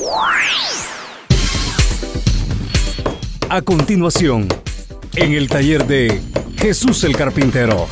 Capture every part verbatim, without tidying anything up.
A continuación, en el taller de Jesús el Carpintero.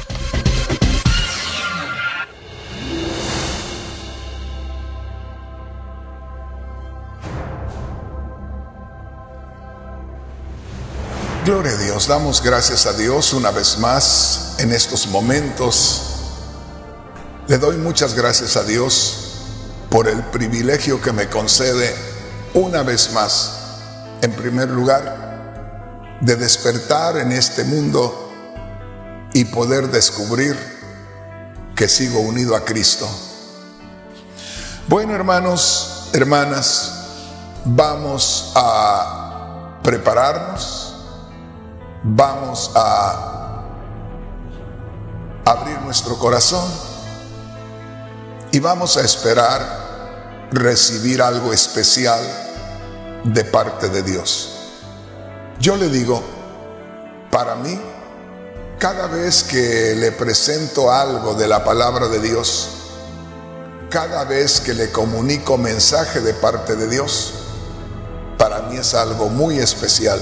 Gloria a Dios, damos gracias a Dios una vez más en estos momentos. Le doy muchas gracias a Dios por el privilegio que me concede una vez más, en primer lugar, de despertar en este mundo y poder descubrir que sigo unido a Cristo. Bueno, hermanos, hermanas, vamos a prepararnos. Vamos a abrir nuestro corazón y vamos a esperar recibir algo especial de parte de Dios. Yo le digo, para mí, cada vez que le presento algo de la palabra de Dios, cada vez que le comunico mensaje de parte de Dios, para mí es algo muy especial.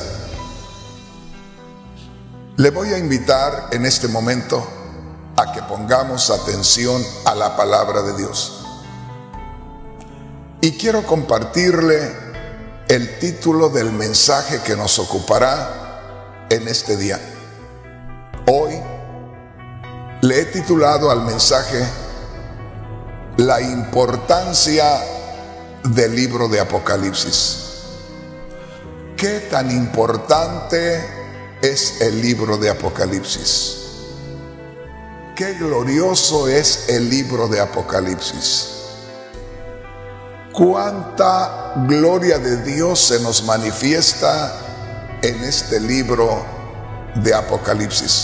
Le voy a invitar en este momento a que pongamos atención a la palabra de Dios. Y quiero compartirle el título del mensaje que nos ocupará en este día. Hoy le he titulado al mensaje La importancia del libro de Apocalipsis. ¿Qué tan importante es el libro de Apocalipsis? Qué glorioso es el libro de Apocalipsis. Cuánta gloria de Dios se nos manifiesta en este libro de Apocalipsis.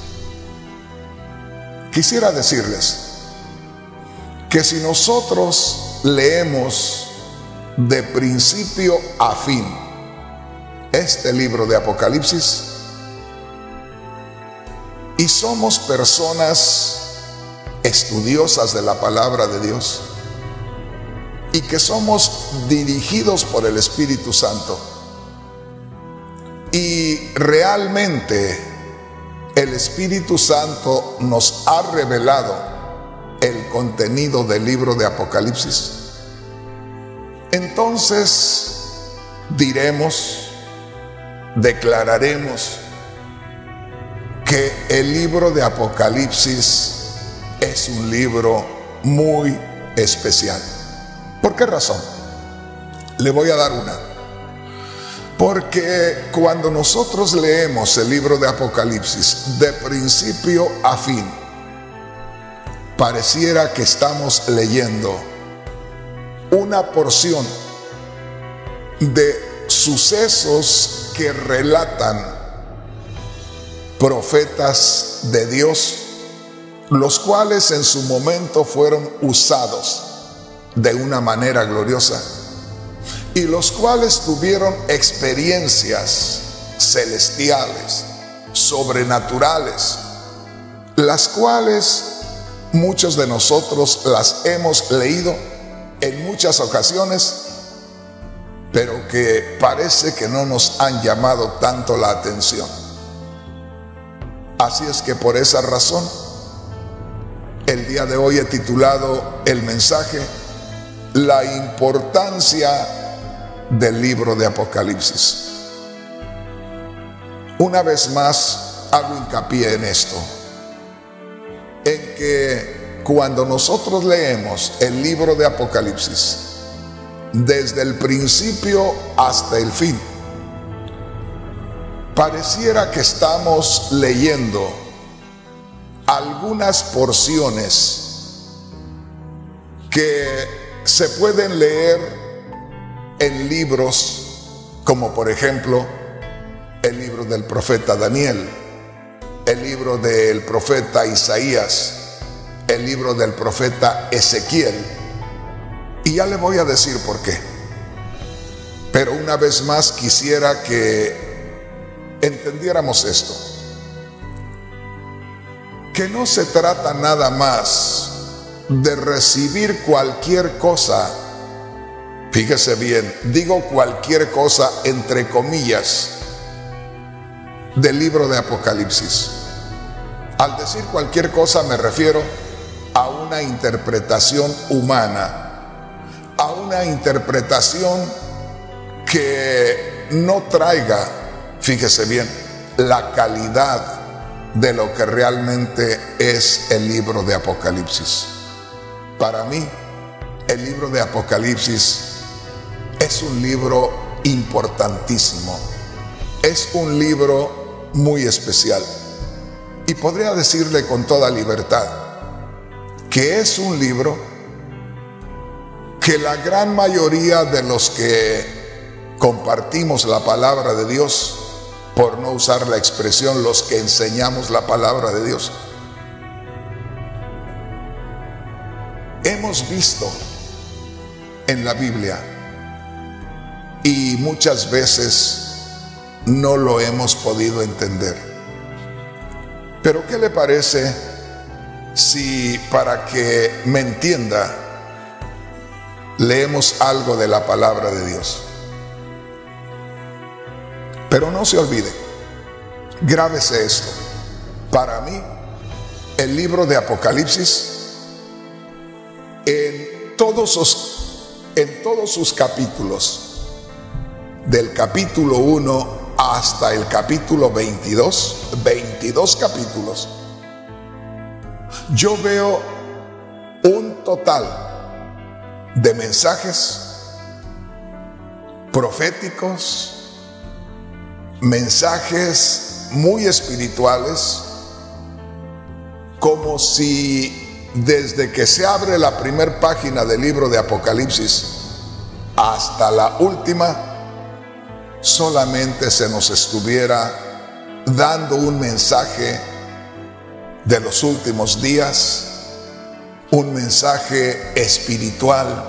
Quisiera decirles que si nosotros leemos de principio a fin este libro de Apocalipsis, y somos personas estudiosas de la palabra de Dios y que somos dirigidos por el Espíritu Santo, y realmente el Espíritu Santo nos ha revelado el contenido del libro de Apocalipsis, entonces diremos, declararemos que el libro de Apocalipsis es un libro muy especial. ¿Por qué razón? Le voy a dar una. Porque cuando nosotros leemos el libro de Apocalipsis de principio a fin, pareciera que estamos leyendo una porción de sucesos que relatan profetas de Dios, los cuales en su momento fueron usados de una manera gloriosa y los cuales tuvieron experiencias celestiales, sobrenaturales, las cuales muchos de nosotros las hemos leído en muchas ocasiones, pero que parece que no nos han llamado tanto la atención. Así es que por esa razón, el día de hoy he titulado el mensaje La importancia del libro de Apocalipsis. Una vez más hago hincapié en esto, en que cuando nosotros leemos el libro de Apocalipsis, desde el principio hasta el fin, pareciera que estamos leyendo algunas porciones que se pueden leer en libros como por ejemplo el libro del profeta Daniel, el libro del profeta Isaías, el libro del profeta Ezequiel, y ya le voy a decir por qué. Pero una vez más quisiera que entendiéramos esto, que no se trata nada más de recibir cualquier cosa Fíjese bien, digo cualquier cosa entre comillas del libro de Apocalipsis. Al decir cualquier cosa me refiero a una interpretación humana, a una interpretación que no traiga, fíjese bien, la calidad de lo que realmente es el libro de Apocalipsis. Para mí, el libro de Apocalipsis es un libro importantísimo, es un libro muy especial, y podría decirle con toda libertad que es un libro que la gran mayoría de los que compartimos la palabra de Dios, por no usar la expresión los que enseñamos la palabra de Dios, hemos visto en la Biblia y muchas veces no lo hemos podido entender. Pero ¿qué le parece si, para que me entienda, leemos algo de la palabra de Dios? Pero no se olvide, grábese esto: para mí, el libro de Apocalipsis, en todos sus, en todos sus capítulos, del capítulo uno hasta el capítulo veintidós, veintidós capítulos, yo veo un total de mensajes proféticos, mensajes muy espirituales, como si desde que se abre la primera página del libro de Apocalipsis hasta la última, solamente se nos estuviera dando un mensaje de los últimos días, un mensaje espiritual.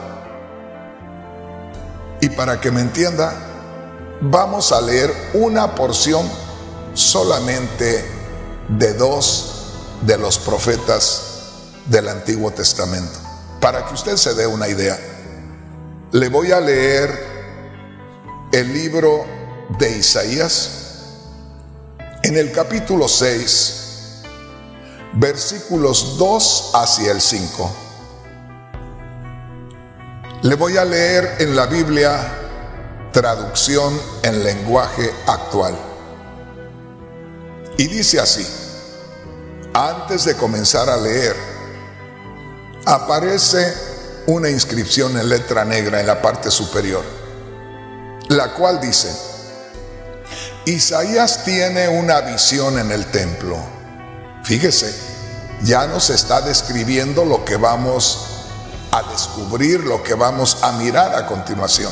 Y para que me entienda, vamos a leer una porción solamente de dos de los profetas del Antiguo Testamento, para que usted se dé una idea. Le voy a leer el libro de Isaías en el capítulo seis, versículos dos hacia el cinco. Le voy a leer en la Biblia traducción en lenguaje actual. Y dice así: antes de comenzar a leer, aparece una inscripción en letra negra en la parte superior, la cual dice: Isaías tiene una visión en el templo. Fíjese, ya nos está describiendo lo que vamos a descubrir, lo que vamos a mirar a continuación.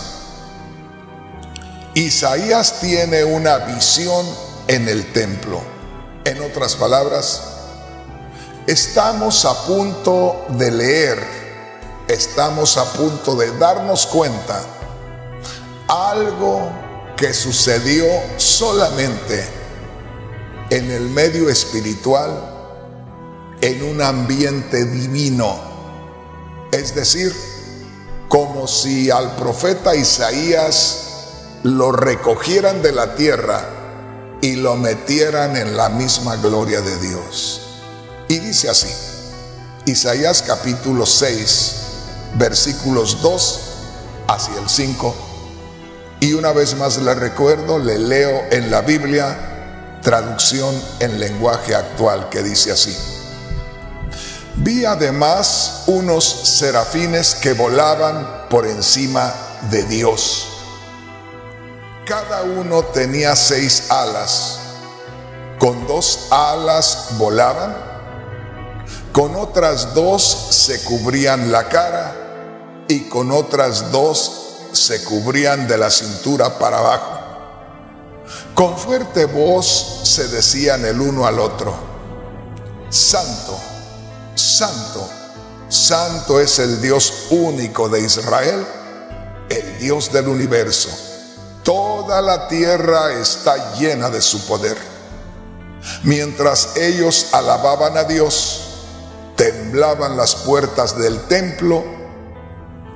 Isaías tiene una visión en el templo. En otras palabras, estamos a punto de leer, estamos a punto de darnos cuenta algo que sucedió solamente en el medio espiritual, en un ambiente divino. Es decir, como si al profeta Isaías lo recogieran de la tierra y lo metieran en la misma gloria de Dios. Y dice así, Isaías capítulo seis, versículos dos hacia el cinco. Y una vez más le recuerdo, le leo en la Biblia, traducción en lenguaje actual, que dice así: vi además unos serafines que volaban por encima de Dios. Cada uno tenía seis alas. Con dos alas volaban, con otras dos se cubrían la cara y con otras dos se cubrían de la cintura para abajo. Con fuerte voz se decían el uno al otro: Santo, Santo, Santo es el Dios único de Israel, el Dios del universo. Toda la tierra está llena de su poder. Mientras ellos alababan a Dios, temblaban las puertas del templo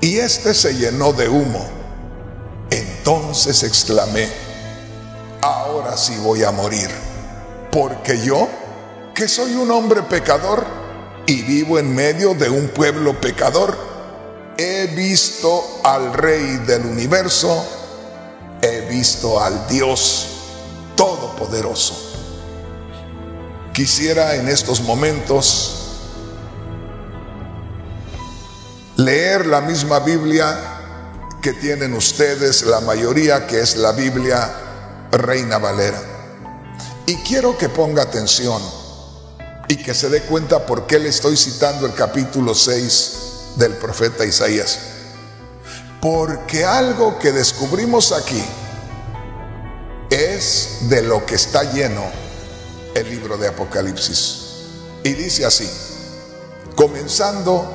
y éste se llenó de humo. Entonces exclamé: ahora sí voy a morir, porque yo, que soy un hombre pecador y vivo en medio de un pueblo pecador, he visto al Rey del universo, he visto al Dios Todopoderoso. Quisiera en estos momentos leer la misma Biblia que tienen ustedes, la mayoría, que es la Biblia Reina Valera. Y quiero que ponga atención y que se dé cuenta por qué le estoy citando el capítulo seis del profeta Isaías. Porque algo que descubrimos aquí es de lo que está lleno el libro de Apocalipsis. Y dice así, comenzando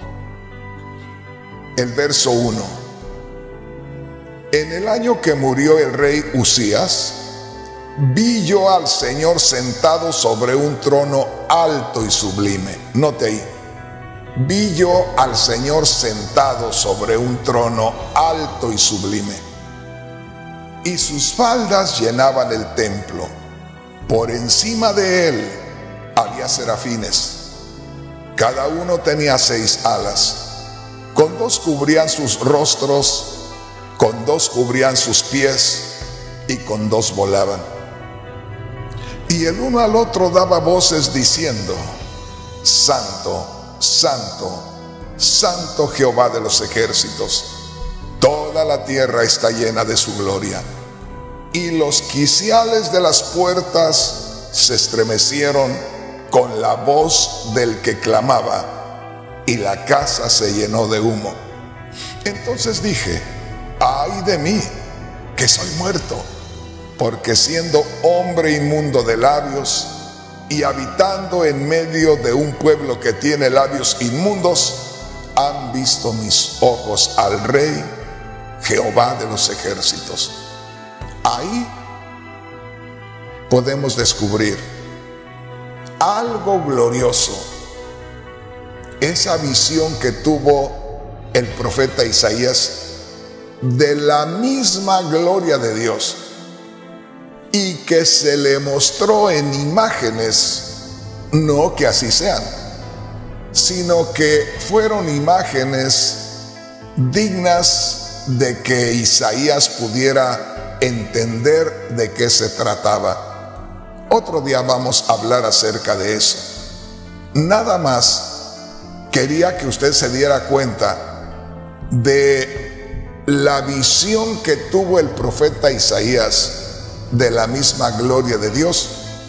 el verso uno: en el año que murió el rey Usías, vi yo al Señor sentado sobre un trono alto y sublime. Note ahí, vi yo al Señor sentado sobre un trono alto y sublime, y sus faldas llenaban el templo. Por encima de él había serafines, cada uno tenía seis alas, con dos cubrían sus rostros, con dos cubrían sus pies, y con dos volaban. Y el uno al otro daba voces diciendo: Santo, Santo, Santo Jehová de los ejércitos, toda la tierra está llena de su gloria. Y los quiciales de las puertas se estremecieron con la voz del que clamaba, y la casa se llenó de humo. Entonces dije: ay de mí, que soy muerto, porque siendo hombre inmundo de labios y habitando en medio de un pueblo que tiene labios inmundos, han visto mis ojos al Rey, Jehová de los ejércitos. Ahí podemos descubrir algo glorioso, esa visión que tuvo el profeta Isaías de la misma gloria de Dios, y que se le mostró en imágenes, no que así sean, sino que fueron imágenes dignas de que Isaías pudiera entender de qué se trataba. Otro día vamos a hablar acerca de eso. Nada más quería que usted se diera cuenta de la visión que tuvo el profeta Isaías de la misma gloria de Dios,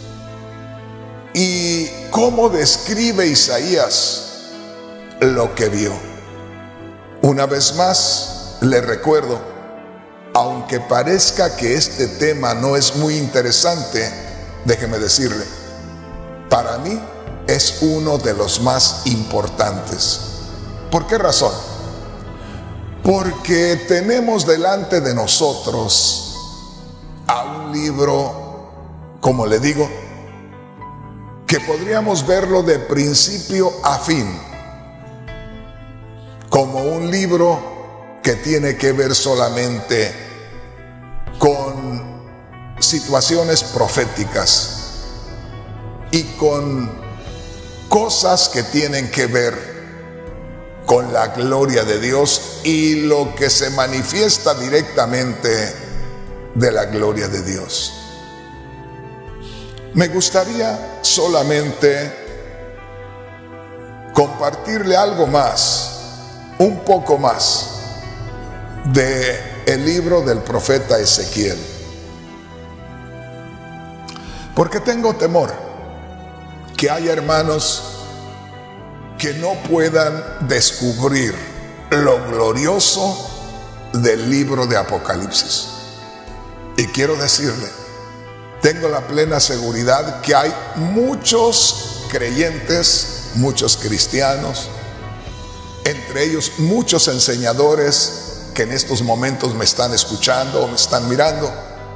y cómo describe Isaías lo que vio. Una vez más le recuerdo, aunque parezca que este tema no es muy interesante, déjeme decirle, para mí es uno de los más importantes. ¿Por qué razón? Porque tenemos delante de nosotros a un libro, como le digo, que podríamos verlo de principio a fin, como un libro que tiene que ver solamente con situaciones proféticas y con cosas que tienen que ver con la gloria de Dios y lo que se manifiesta directamente de la gloria de Dios. Me gustaría solamente compartirle algo más, un poco más, de el libro del profeta Ezequiel, porque tengo temor que haya hermanos que no puedan descubrir lo glorioso del libro de Apocalipsis. Y quiero decirle, tengo la plena seguridad que hay muchos creyentes, muchos cristianos, entre ellos muchos enseñadores que en estos momentos me están escuchando o me están mirando,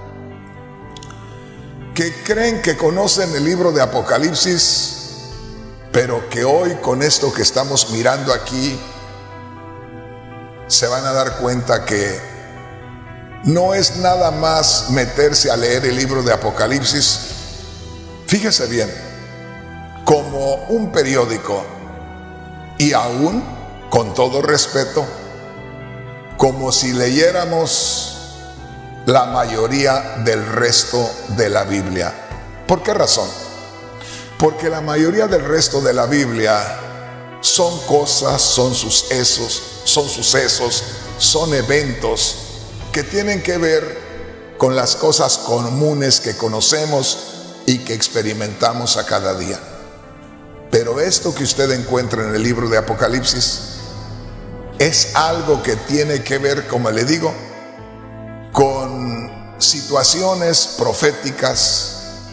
que creen que conocen el libro de Apocalipsis, pero que hoy con esto que estamos mirando aquí se van a dar cuenta que no es nada más meterse a leer el libro de Apocalipsis, fíjese bien, como un periódico, y aún, con todo respeto, como si leyéramos la mayoría del resto de la Biblia. ¿Por qué razón? Porque la mayoría del resto de la Biblia son cosas, son sucesos, son sucesos, son eventos que tienen que ver con las cosas comunes que conocemos y que experimentamos a cada día. Pero esto que usted encuentra en el libro de Apocalipsis es algo que tiene que ver, como le digo, con situaciones proféticas,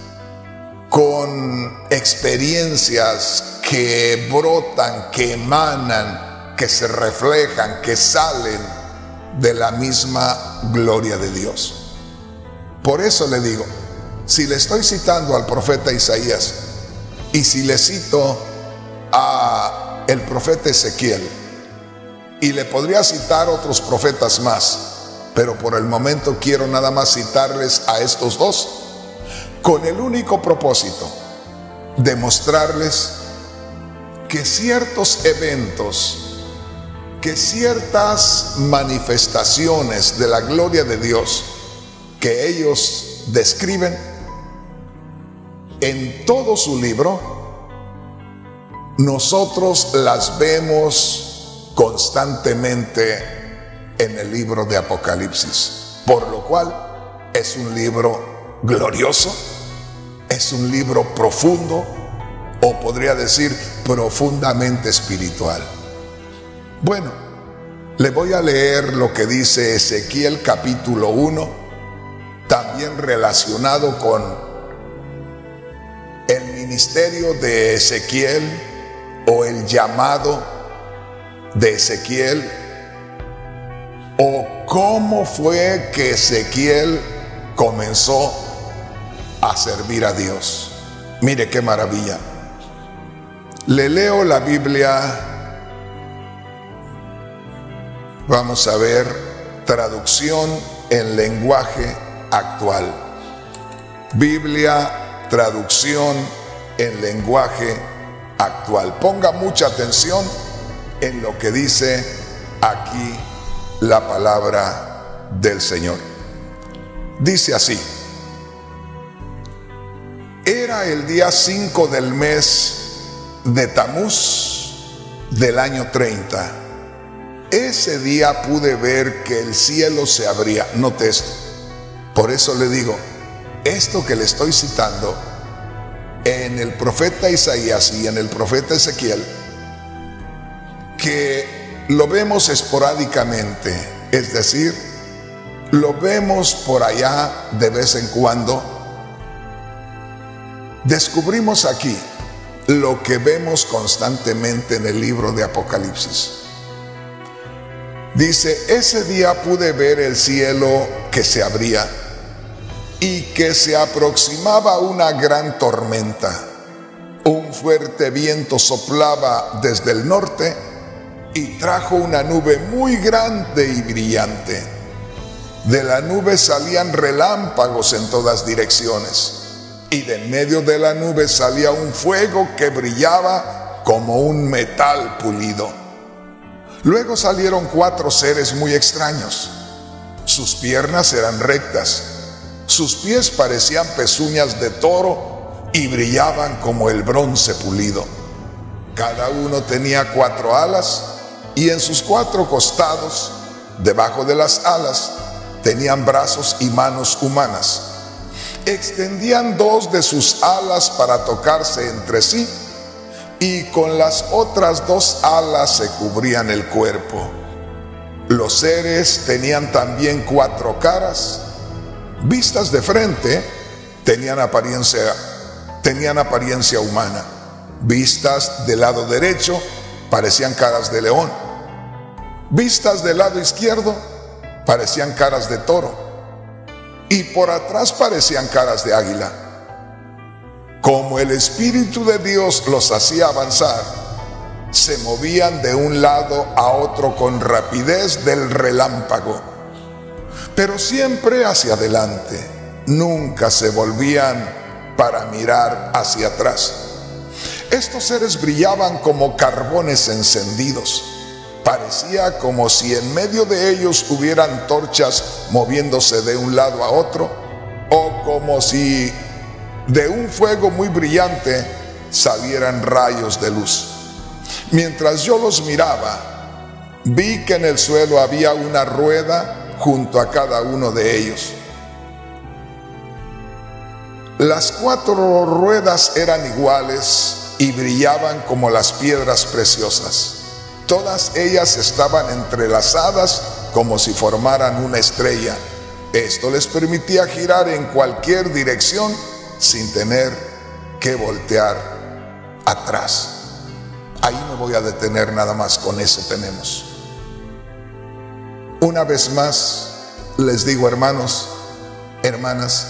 con experiencias que brotan, que emanan, que se reflejan, que salen de la misma gloria de Dios. Por eso le digo, si le estoy citando al profeta Isaías y si le cito a el profeta Ezequiel, y le podría citar otros profetas más, pero por el momento quiero nada más citarles a estos dos, con el único propósito de mostrarles que ciertos eventos, que ciertas manifestaciones de la gloria de Dios que ellos describen en todo su libro, nosotros las vemos constantemente en el libro de Apocalipsis, por lo cual es un libro glorioso, es un libro profundo, o podría decir profundamente espiritual. Bueno, le voy a leer lo que dice Ezequiel capítulo uno, también relacionado con el ministerio de Ezequiel o el llamado de Ezequiel, o cómo fue que Ezequiel comenzó a servir a Dios. Mire qué maravilla. Le leo la Biblia, vamos a ver, traducción en lenguaje actual. Biblia, traducción en lenguaje actual. Ponga mucha atención en lo que dice aquí la palabra del Señor. Dice así: era el día cinco del mes de Tamuz del año treinta. Ese día pude ver que el cielo se abría. Note esto. Por eso le digo, esto que le estoy citando en el profeta Isaías y en el profeta Ezequiel, que lo vemos esporádicamente, es decir, lo vemos por allá de vez en cuando, descubrimos aquí lo que vemos constantemente en el libro de Apocalipsis. Dice: ese día pude ver el cielo que se abría y que se aproximaba una gran tormenta. Un fuerte viento soplaba desde el norte y trajo una nube muy grande y brillante. De la nube salían relámpagos en todas direcciones, y de en medio de la nube salía un fuego que brillaba como un metal pulido. Luego salieron cuatro seres muy extraños. Sus piernas eran rectas, sus pies parecían pezuñas de toro y brillaban como el bronce pulido. Cada uno tenía cuatro alas, y en sus cuatro costados, debajo de las alas, tenían brazos y manos humanas. Extendían dos de sus alas para tocarse entre sí, y con las otras dos alas se cubrían el cuerpo. Los seres tenían también cuatro caras. Vistas de frente, tenían apariencia, tenían apariencia humana. Vistas del lado derecho, parecían caras de león. Vistas del lado izquierdo, parecían caras de toro. Y por atrás parecían caras de águila. Como el Espíritu de Dios los hacía avanzar, se movían de un lado a otro con rapidez del relámpago, pero siempre hacia adelante, nunca se volvían para mirar hacia atrás. Estos seres brillaban como carbones encendidos. Parecía como si en medio de ellos hubieran torchas moviéndose de un lado a otro, o como si de un fuego muy brillante salieran rayos de luz. Mientras yo los miraba, vi que en el suelo había una rueda junto a cada uno de ellos. Las cuatro ruedas eran iguales y brillaban como las piedras preciosas. Todas ellas estaban entrelazadas como si formaran una estrella. Esto les permitía girar en cualquier dirección sin tener que voltear atrás. Ahí me voy a detener, nada más con eso tenemos. Una vez más les digo, hermanos, hermanas,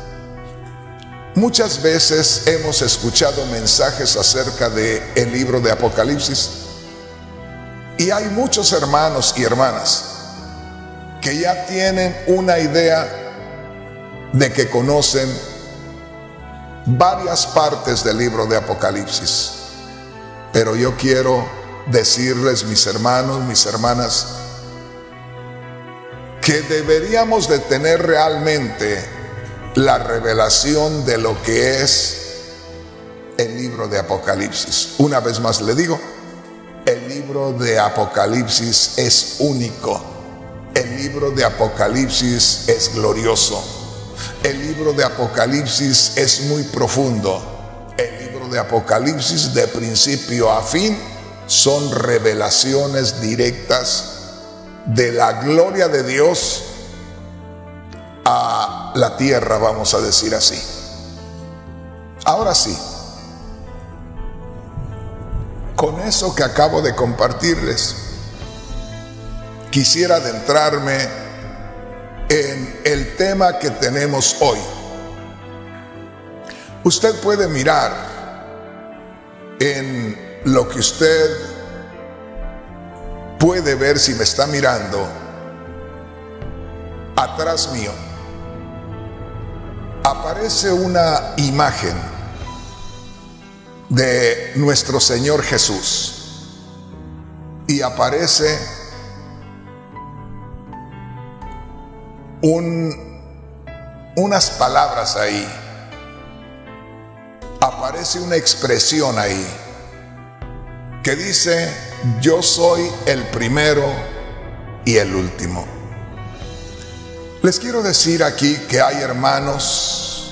muchas veces hemos escuchado mensajes acerca del libro de Apocalipsis, y hay muchos hermanos y hermanas que ya tienen una idea de que conocen varias partes del libro de Apocalipsis. Pero yo quiero decirles, mis hermanos, mis hermanas, que deberíamos de tener realmente la revelación de lo que es el libro de Apocalipsis. Una vez más le digo, el libro de Apocalipsis es único. El libro de Apocalipsis es glorioso. El libro de Apocalipsis es muy profundo. El libro de Apocalipsis, de principio a fin, son revelaciones directas de la gloria de Dios a la tierra, vamos a decir así. Ahora sí, con eso que acabo de compartirles, quisiera adentrarme en el tema que tenemos hoy. Usted puede mirar en lo que usted puede ver, si me está mirando, atrás mío aparece una imagen de nuestro Señor Jesús, y aparece un, unas palabras ahí, aparece una expresión ahí que dice: yo soy el primero y el último. Les quiero decir aquí que hay hermanos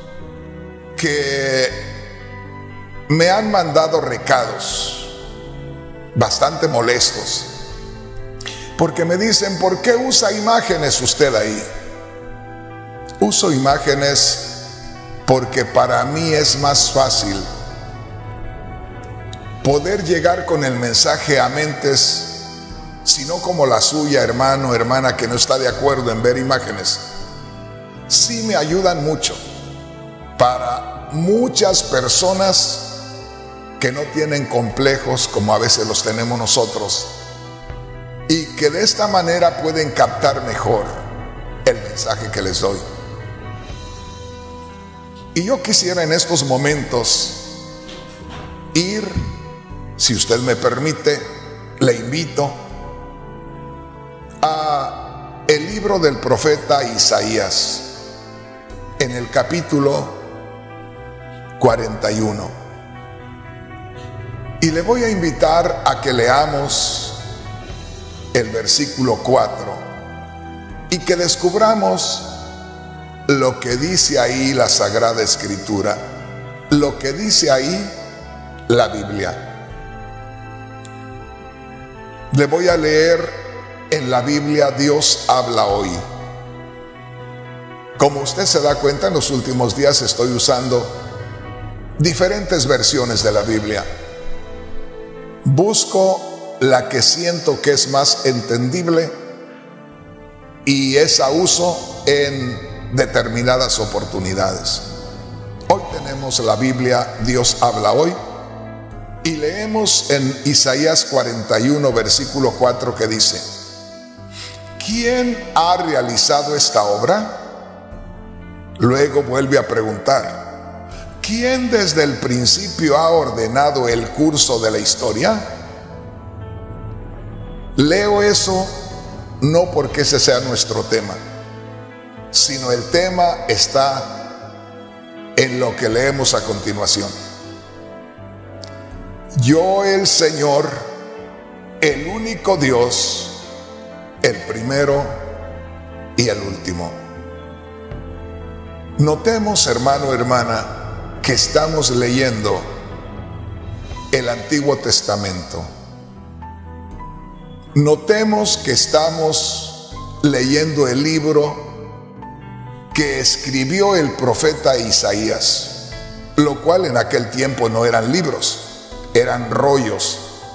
que me han mandado recados bastante molestos, porque me dicen: ¿por qué usa imágenes usted ahí? Uso imágenes porque para mí es más fácil poder llegar con el mensaje a mentes, sino como la suya, hermano, hermana, que no está de acuerdo en ver imágenes. Sí me ayudan mucho para muchas personas que no tienen complejos como a veces los tenemos nosotros, y que de esta manera pueden captar mejor el mensaje que les doy. Y yo quisiera en estos momentos ir, si usted me permite, le invito a el libro del profeta Isaías, en el capítulo cuarenta y uno. Y le voy a invitar a que leamos el versículo cuatro y que descubramos lo que dice ahí la Sagrada Escritura, lo que dice ahí la Biblia. Le voy a leer en la Biblia Dios habla hoy. Como usted se da cuenta, en los últimos días estoy usando diferentes versiones de la Biblia. Busco la que siento que es más entendible y esa uso en determinadas oportunidades. Hoy tenemos la Biblia Dios habla hoy, Y leemos en Isaías cuarenta y uno, versículo cuatro, que dice: ¿quién ha realizado esta obra? Luego vuelve a preguntar: ¿quién desde el principio ha ordenado el curso de la historia? Leo eso no porque ese sea nuestro tema, sino el tema está en lo que leemos a continuación. Yo, el Señor, el único Dios, el primero y el último. Notemos, hermano, hermana, que estamos leyendo el Antiguo Testamento. Notemos que estamos leyendo el libro que escribió el profeta Isaías, lo cual en aquel tiempo no eran libros, eran rollos.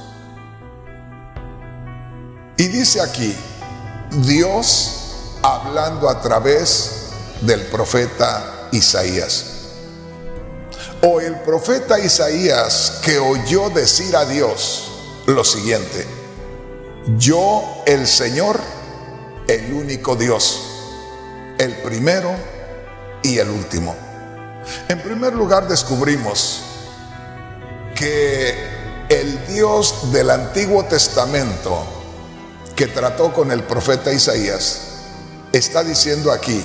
Y dice aquí, Dios hablando a través del profeta Isaías. O el profeta Isaías, que oyó decir a Dios lo siguiente: yo, el Señor, el único Dios, el primero y el último. En primer lugar, descubrimos que el Dios del Antiguo Testamento que trató con el profeta Isaías está diciendo aquí: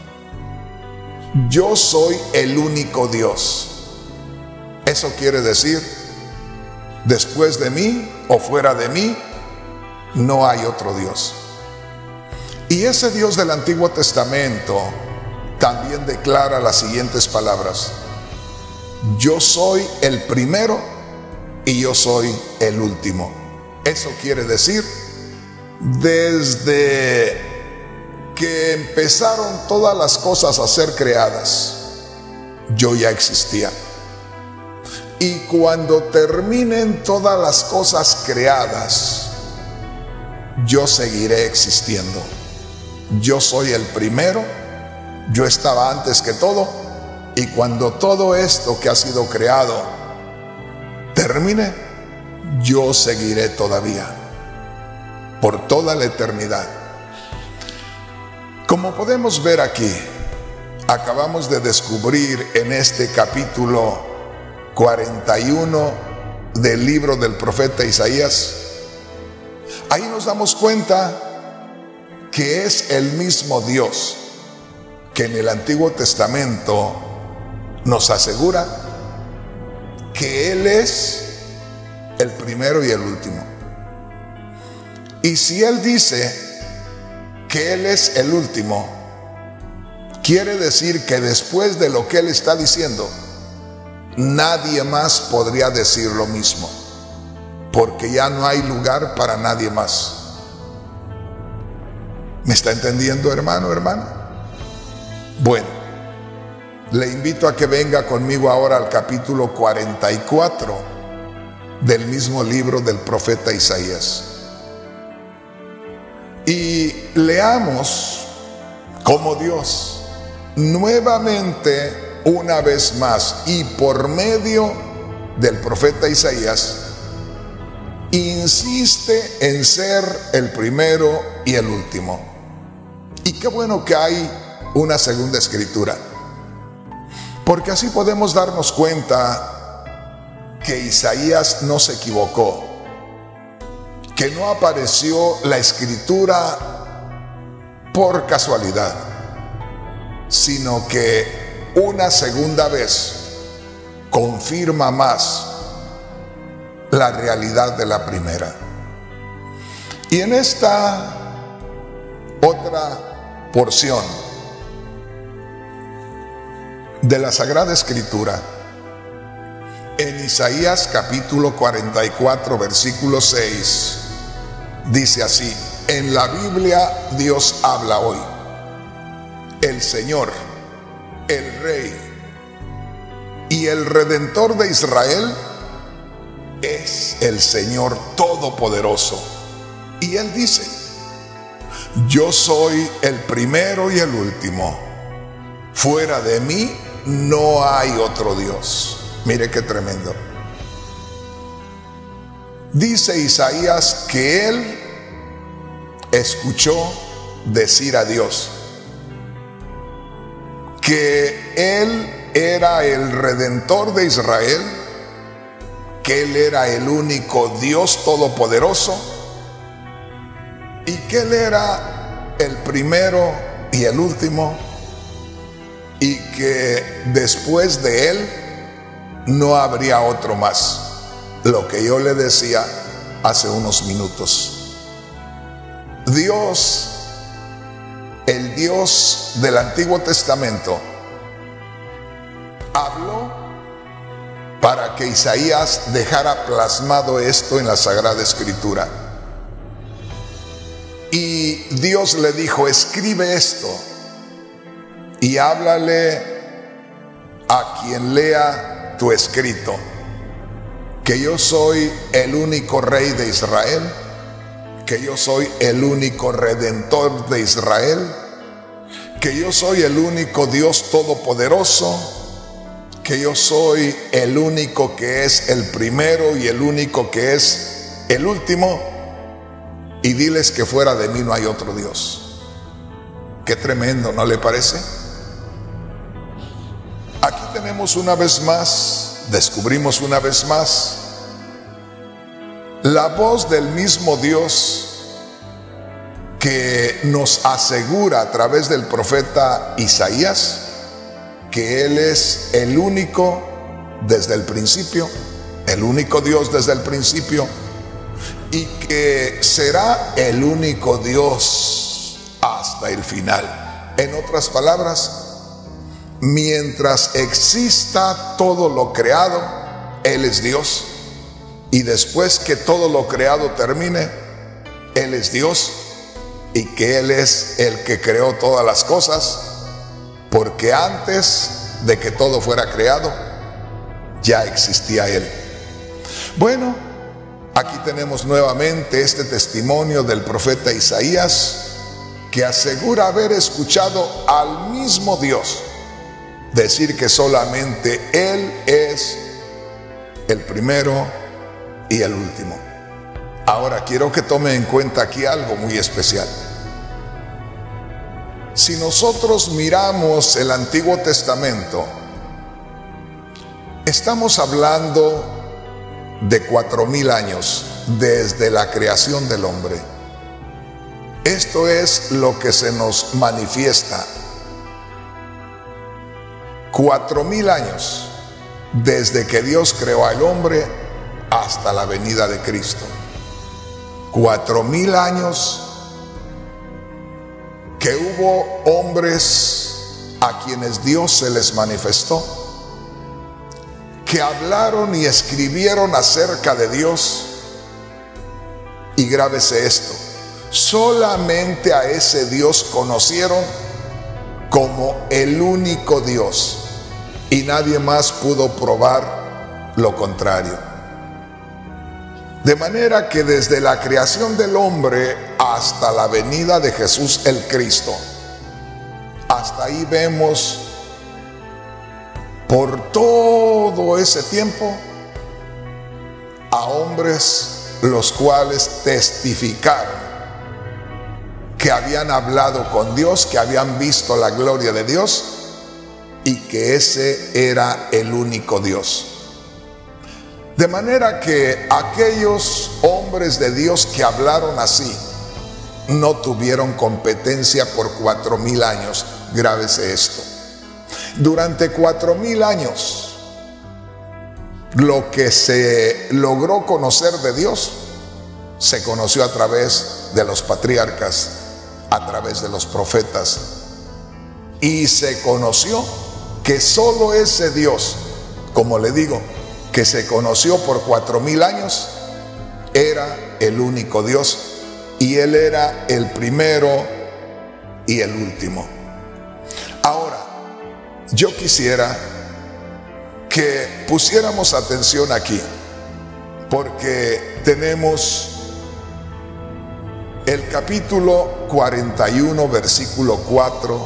yo soy el único Dios. Eso quiere decir, después de mí o fuera de mí, no hay otro Dios. Y ese Dios del Antiguo Testamento también declara las siguientes palabras: yo soy el primero y yo soy el último. Eso quiere decir, desde que empezaron todas las cosas a ser creadas, yo ya existía. Y cuando terminen todas las cosas creadas, yo seguiré existiendo. Yo soy el primero, yo estaba antes que todo, y cuando todo esto que ha sido creado termine, yo seguiré todavía por toda la eternidad. Como podemos ver aquí, acabamos de descubrir en este capítulo cuarenta y uno del libro del profeta Isaías, ahí nos damos cuenta que es el mismo Dios que en el Antiguo Testamento nos asegura que Él es el primero y el último. Y si Él dice que Él es el último, quiere decir que después de lo que Él está diciendo, nadie más podría decir lo mismo, porque ya no hay lugar para nadie más. ¿Me está entendiendo, hermano, hermana? Bueno, le invito a que venga conmigo ahora al capítulo cuarenta y cuatro del mismo libro del profeta Isaías. Y leamos cómo Dios nuevamente, una vez más y por medio del profeta Isaías, insiste en ser el primero y el último. Y qué bueno que hay una segunda escritura, porque así podemos darnos cuenta que Isaías no se equivocó, que no apareció la escritura por casualidad, sino que una segunda vez confirma más la realidad de la primera. Y en esta otra porción de la Sagrada Escritura, en Isaías capítulo cuarenta y cuatro versículo seis, dice así: en la Biblia Dios habla hoy. El Señor, el Rey y el Redentor de Israel es el Señor Todopoderoso. Y Él dice: yo soy el primero y el último. Fuera de mí no hay otro Dios. Mire qué tremendo. Dice Isaías que él escuchó decir a Dios que él era el Redentor de Israel, que él era el único Dios todopoderoso y que él era el primero y el último, y que después de él no habría otro más. Lo que yo le decía hace unos minutos. Dios, el Dios del Antiguo Testamento, habló para que Isaías dejara plasmado esto en la Sagrada Escritura. Y Dios le dijo: escribe esto y háblale a quien lea tu escrito, que yo soy el único rey de Israel, que yo soy el único redentor de Israel, que yo soy el único Dios todopoderoso, que yo soy el único que es el primero y el único que es el último, y diles que fuera de mí no hay otro Dios. Qué tremendo, ¿no le parece? Aquí tenemos una vez más, descubrimos una vez más la voz del mismo Dios que nos asegura a través del profeta Isaías que Él es el único desde el principio, el único Dios desde el principio, y que será el único Dios hasta el final. En otras palabras, mientras exista todo lo creado, Él es Dios, y después que todo lo creado termine, Él es Dios, y que Él es el que creó todas las cosas, porque antes de que todo fuera creado, ya existía Él. Bueno, aquí tenemos nuevamente este testimonio del profeta Isaías, que asegura haber escuchado al mismo Dios decir que solamente Él es el primero y el último. Ahora quiero que tome en cuenta aquí algo muy especial. Si nosotros miramos el Antiguo Testamento, estamos hablando de cuatro mil años desde la creación del hombre. Esto es lo que se nos manifiesta. Cuatro mil años desde que Dios creó al hombre hasta la venida de Cristo. Cuatro mil años que hubo hombres a quienes Dios se les manifestó, que hablaron y escribieron acerca de Dios. Y grábese esto: solamente a ese Dios conocieron como el único Dios, y nadie más pudo probar lo contrario. De manera que desde la creación del hombre hasta la venida de Jesús el Cristo, hasta ahí vemos por todo ese tiempo a hombres los cuales testificaron que habían hablado con Dios, que habían visto la gloria de Dios y que ese era el único Dios. De manera que aquellos hombres de Dios que hablaron así no tuvieron competencia por cuatro mil años. Grábese esto: durante cuatro mil años, lo que se logró conocer de Dios se conoció a través de los patriarcas, a través de los profetas, y se conoció que solo ese Dios, como le digo, que se conoció por cuatro mil años, era el único Dios, y Él era el primero y el último. Ahora, yo quisiera que pusiéramos atención aquí, porque tenemos el capítulo cuarenta y uno, versículo cuatro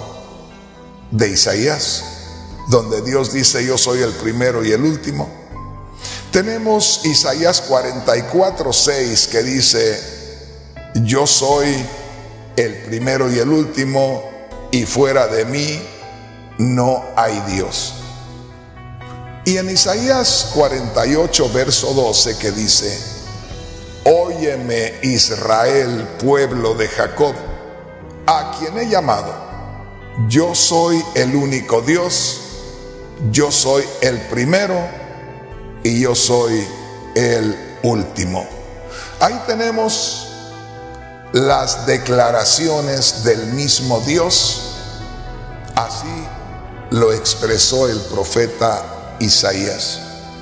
de Isaías, donde Dios dice: yo soy el primero y el último. Tenemos Isaías cuarenta y cuatro, seis, que dice: yo soy el primero y el último, y fuera de mí no hay Dios. Y en Isaías cuarenta y ocho, verso doce, que dice: óyeme, Israel, pueblo de Jacob, a quien he llamado. Yo soy el único Dios, yo soy el primero y yo soy el último. Ahí tenemos las declaraciones del mismo Dios. Así lo expresó el profeta Isaías.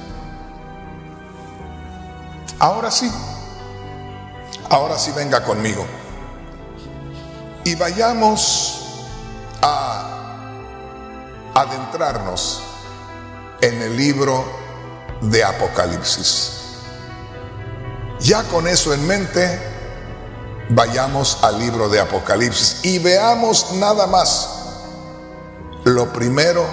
Ahora sí, ahora sí venga conmigo y vayamos a adentrarnos en el libro de Apocalipsis. Ya con eso en mente, vayamos al libro de Apocalipsis y veamos nada más lo primero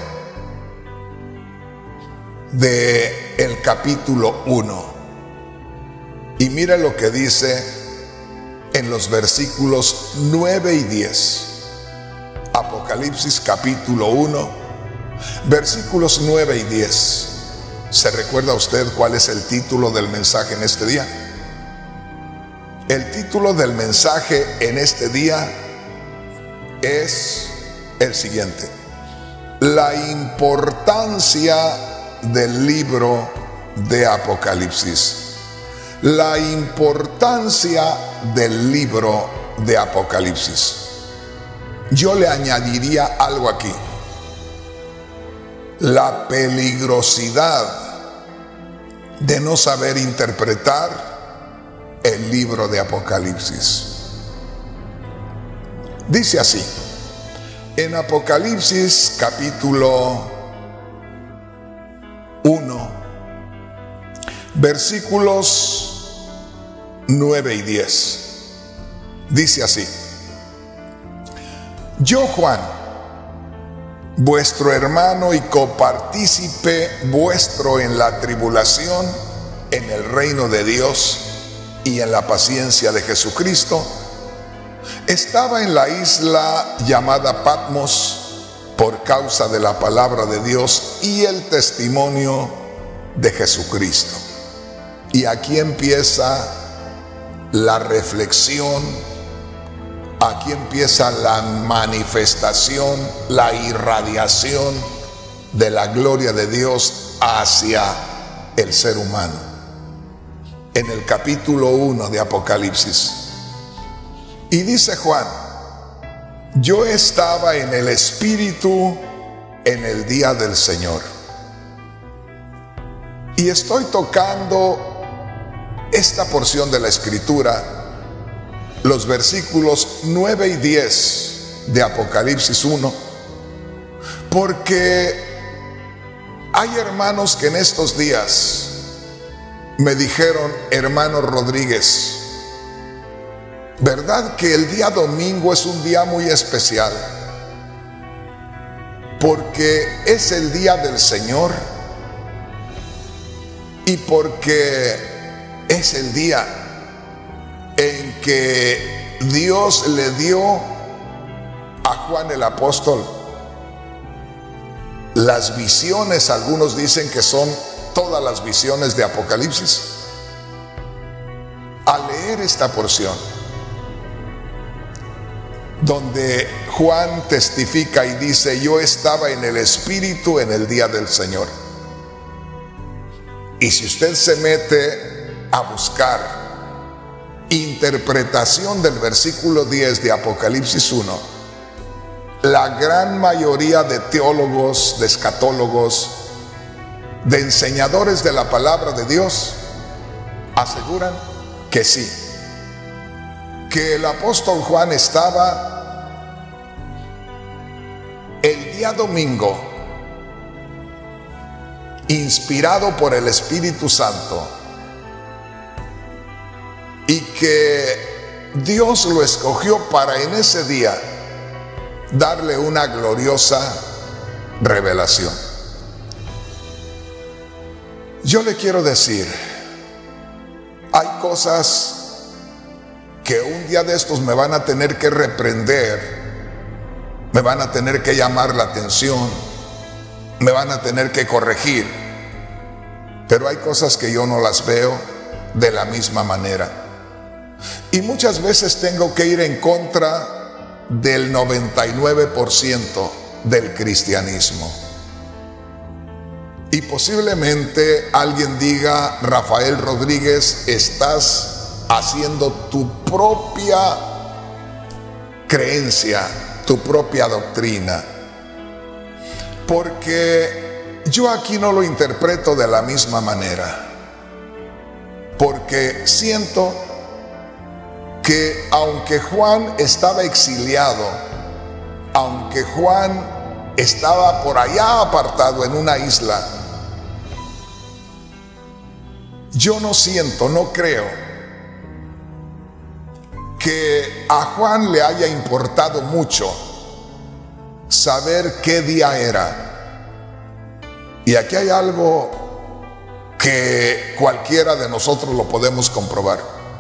de el capítulo uno. Y mire lo que dice en los versículos nueve y diez. Apocalipsis capítulo uno, versículos nueve y diez. ¿Se recuerda usted cuál es el título del mensaje en este día? El título del mensaje en este día es el siguiente: la importancia del libro de Apocalipsis. La importancia del libro de Apocalipsis. Yo le añadiría algo aquí: la peligrosidad de no saber interpretar el libro de Apocalipsis. Dice así, en Apocalipsis capítulo uno, versículos nueve y diez. Dice así: yo, Juan, vuestro hermano y copartícipe vuestro en la tribulación, en el reino de Dios y en la paciencia de Jesucristo, estaba en la isla llamada Patmos por causa de la palabra de Dios y el testimonio de Jesucristo. Y aquí empieza la reflexión, aquí empieza la manifestación, la irradiación de la gloria de Dios hacia el ser humano. En el capítulo uno de Apocalipsis. Y dice Juan: yo estaba en el Espíritu en el día del Señor. Y estoy tocando esta porción de la Escritura, los versículos nueve y diez de Apocalipsis uno, porque hay hermanos que en estos días me dijeron: hermano Rodríguez, ¿verdad que el día domingo es un día muy especial? Porque es el día del Señor y porque es el día en que Dios le dio a Juan el apóstol las visiones. Algunos dicen que son todas las visiones de Apocalipsis. Al leer esta porción donde Juan testifica y dice: yo estaba en el Espíritu en el día del Señor. Y si usted se mete a buscar interpretación del versículo diez de Apocalipsis uno, la gran mayoría de teólogos, de escatólogos, de enseñadores de la palabra de Dios aseguran que sí, que el apóstol Juan estaba el día domingo inspirado por el Espíritu Santo y que Dios lo escogió para en ese día darle una gloriosa revelación. Yo le quiero decir, hay cosas que un día de estos me van a tener que reprender, me van a tener que llamar la atención, me van a tener que corregir, pero hay cosas que yo no las veo de la misma manera. Y muchas veces tengo que ir en contra del noventa y nueve por ciento del cristianismo. Y posiblemente alguien diga: Rafael Rodríguez, estás haciendo tu propia creencia, tu propia doctrina. Porque yo aquí no lo interpreto de la misma manera. Porque siento que aunque Juan estaba exiliado, aunque Juan estaba por allá apartado en una isla, yo no siento, no creo que a Juan le haya importado mucho saber qué día era. Y aquí hay algo que cualquiera de nosotros lo podemos comprobar.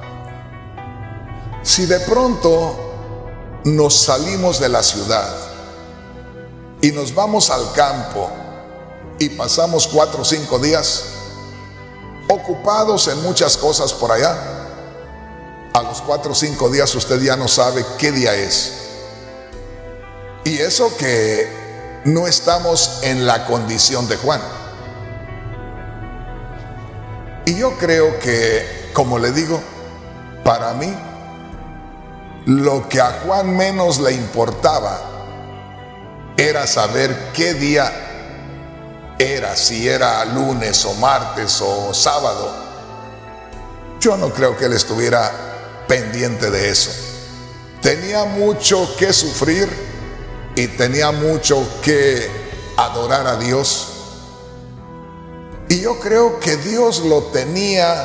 Si de pronto nos salimos de la ciudad y nos vamos al campo y pasamos cuatro o cinco días ocupados en muchas cosas por allá, a los cuatro o cinco días usted ya no sabe qué día es. Y eso que no estamos en la condición de Juan. Y yo creo que, como le digo, para mí, lo que a Juan menos le importaba era saber qué día era, si era lunes o martes o sábado. Yo no creo que él estuviera pendiente de eso. Tenía mucho que sufrir y tenía mucho que adorar a Dios. Y yo creo que Dios lo tenía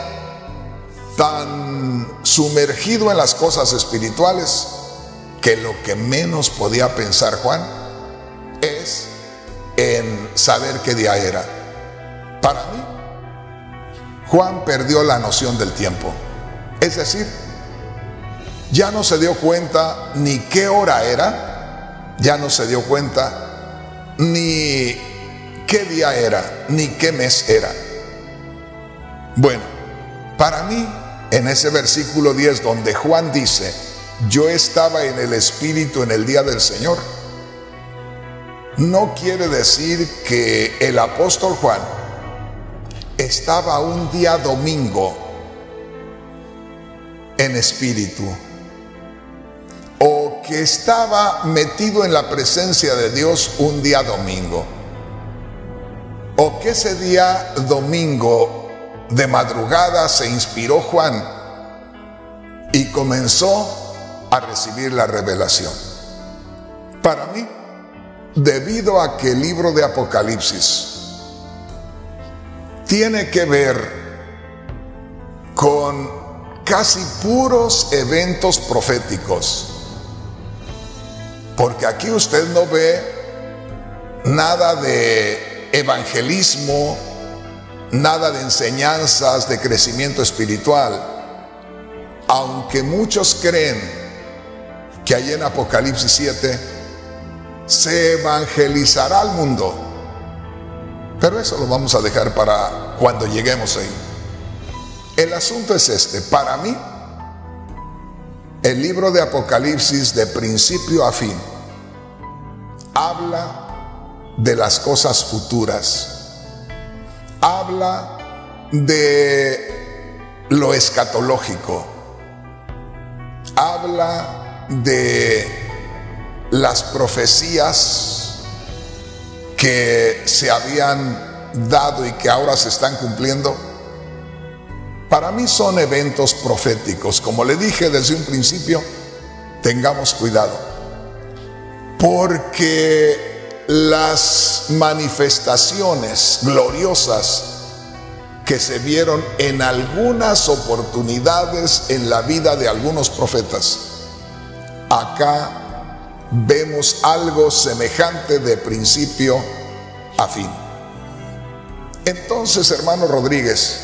tan sumergido en las cosas espirituales que lo que menos podía pensar Juan es en saber qué día era. Para mí, Juan perdió la noción del tiempo. Es decir, ya no se dio cuenta ni qué hora era, ya no se dio cuenta ni qué día era, ni qué mes era. Bueno, para mí, en ese versículo diez donde Juan dice: yo estaba en el Espíritu en el día del Señor, no quiere decir que el apóstol Juan estaba un día domingo en espíritu, o que estaba metido en la presencia de Dios un día domingo, o que ese día domingo de madrugada se inspiró Juan y comenzó a recibir la revelación. Para mí, debido a que el libro de Apocalipsis tiene que ver con casi puros eventos proféticos, porque aquí usted no ve nada de evangelismo, nada de enseñanzas de crecimiento espiritual, aunque muchos creen que allí en Apocalipsis siete se evangelizará al mundo, pero eso lo vamos a dejar para cuando lleguemos ahí. El asunto es este: para mí, el libro de Apocalipsis, de principio a fin, habla de las cosas futuras, habla de lo escatológico, habla de las profecías que se habían dado y que ahora se están cumpliendo. Para mí son eventos proféticos. Como le dije desde un principio, tengamos cuidado, porque las manifestaciones gloriosas que se vieron en algunas oportunidades en la vida de algunos profetas, acá vemos algo semejante de principio a fin. Entonces, hermano Rodríguez,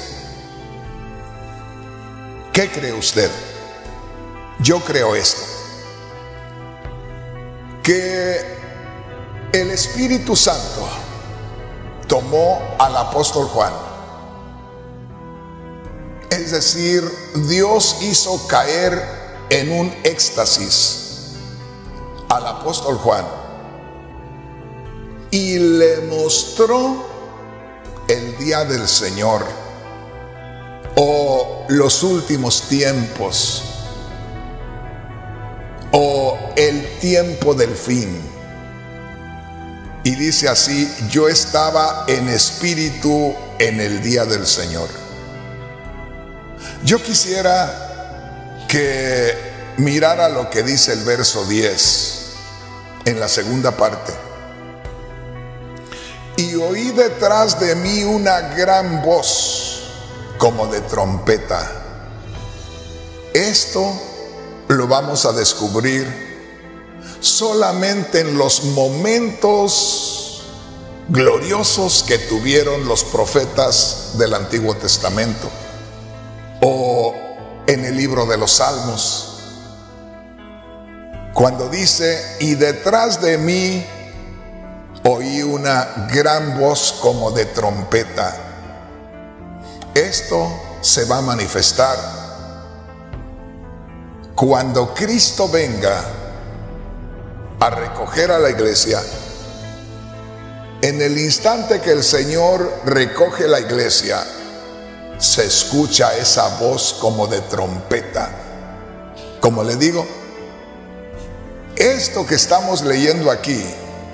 ¿qué cree usted? Yo creo esto, que el Espíritu Santo tomó al apóstol Juan. Es decir, Dios hizo caer en un éxtasis al apóstol Juan y le mostró el día del Señor o los últimos tiempos o el tiempo del fin. Y dice así: yo estaba en espíritu en el día del Señor. Yo quisiera que mirara lo que dice el verso diez en la segunda parte. Y oí detrás de mí una gran voz como de trompeta. Esto lo vamos a descubrir solamente en los momentos gloriosos que tuvieron los profetas del Antiguo Testamento o en el libro de los Salmos, cuando dice: y detrás de mí oí una gran voz como de trompeta. Esto se va a manifestar cuando Cristo venga a recoger a la iglesia. En el instante que el Señor recoge la iglesia, se escucha esa voz como de trompeta. Como le digo, esto que estamos leyendo aquí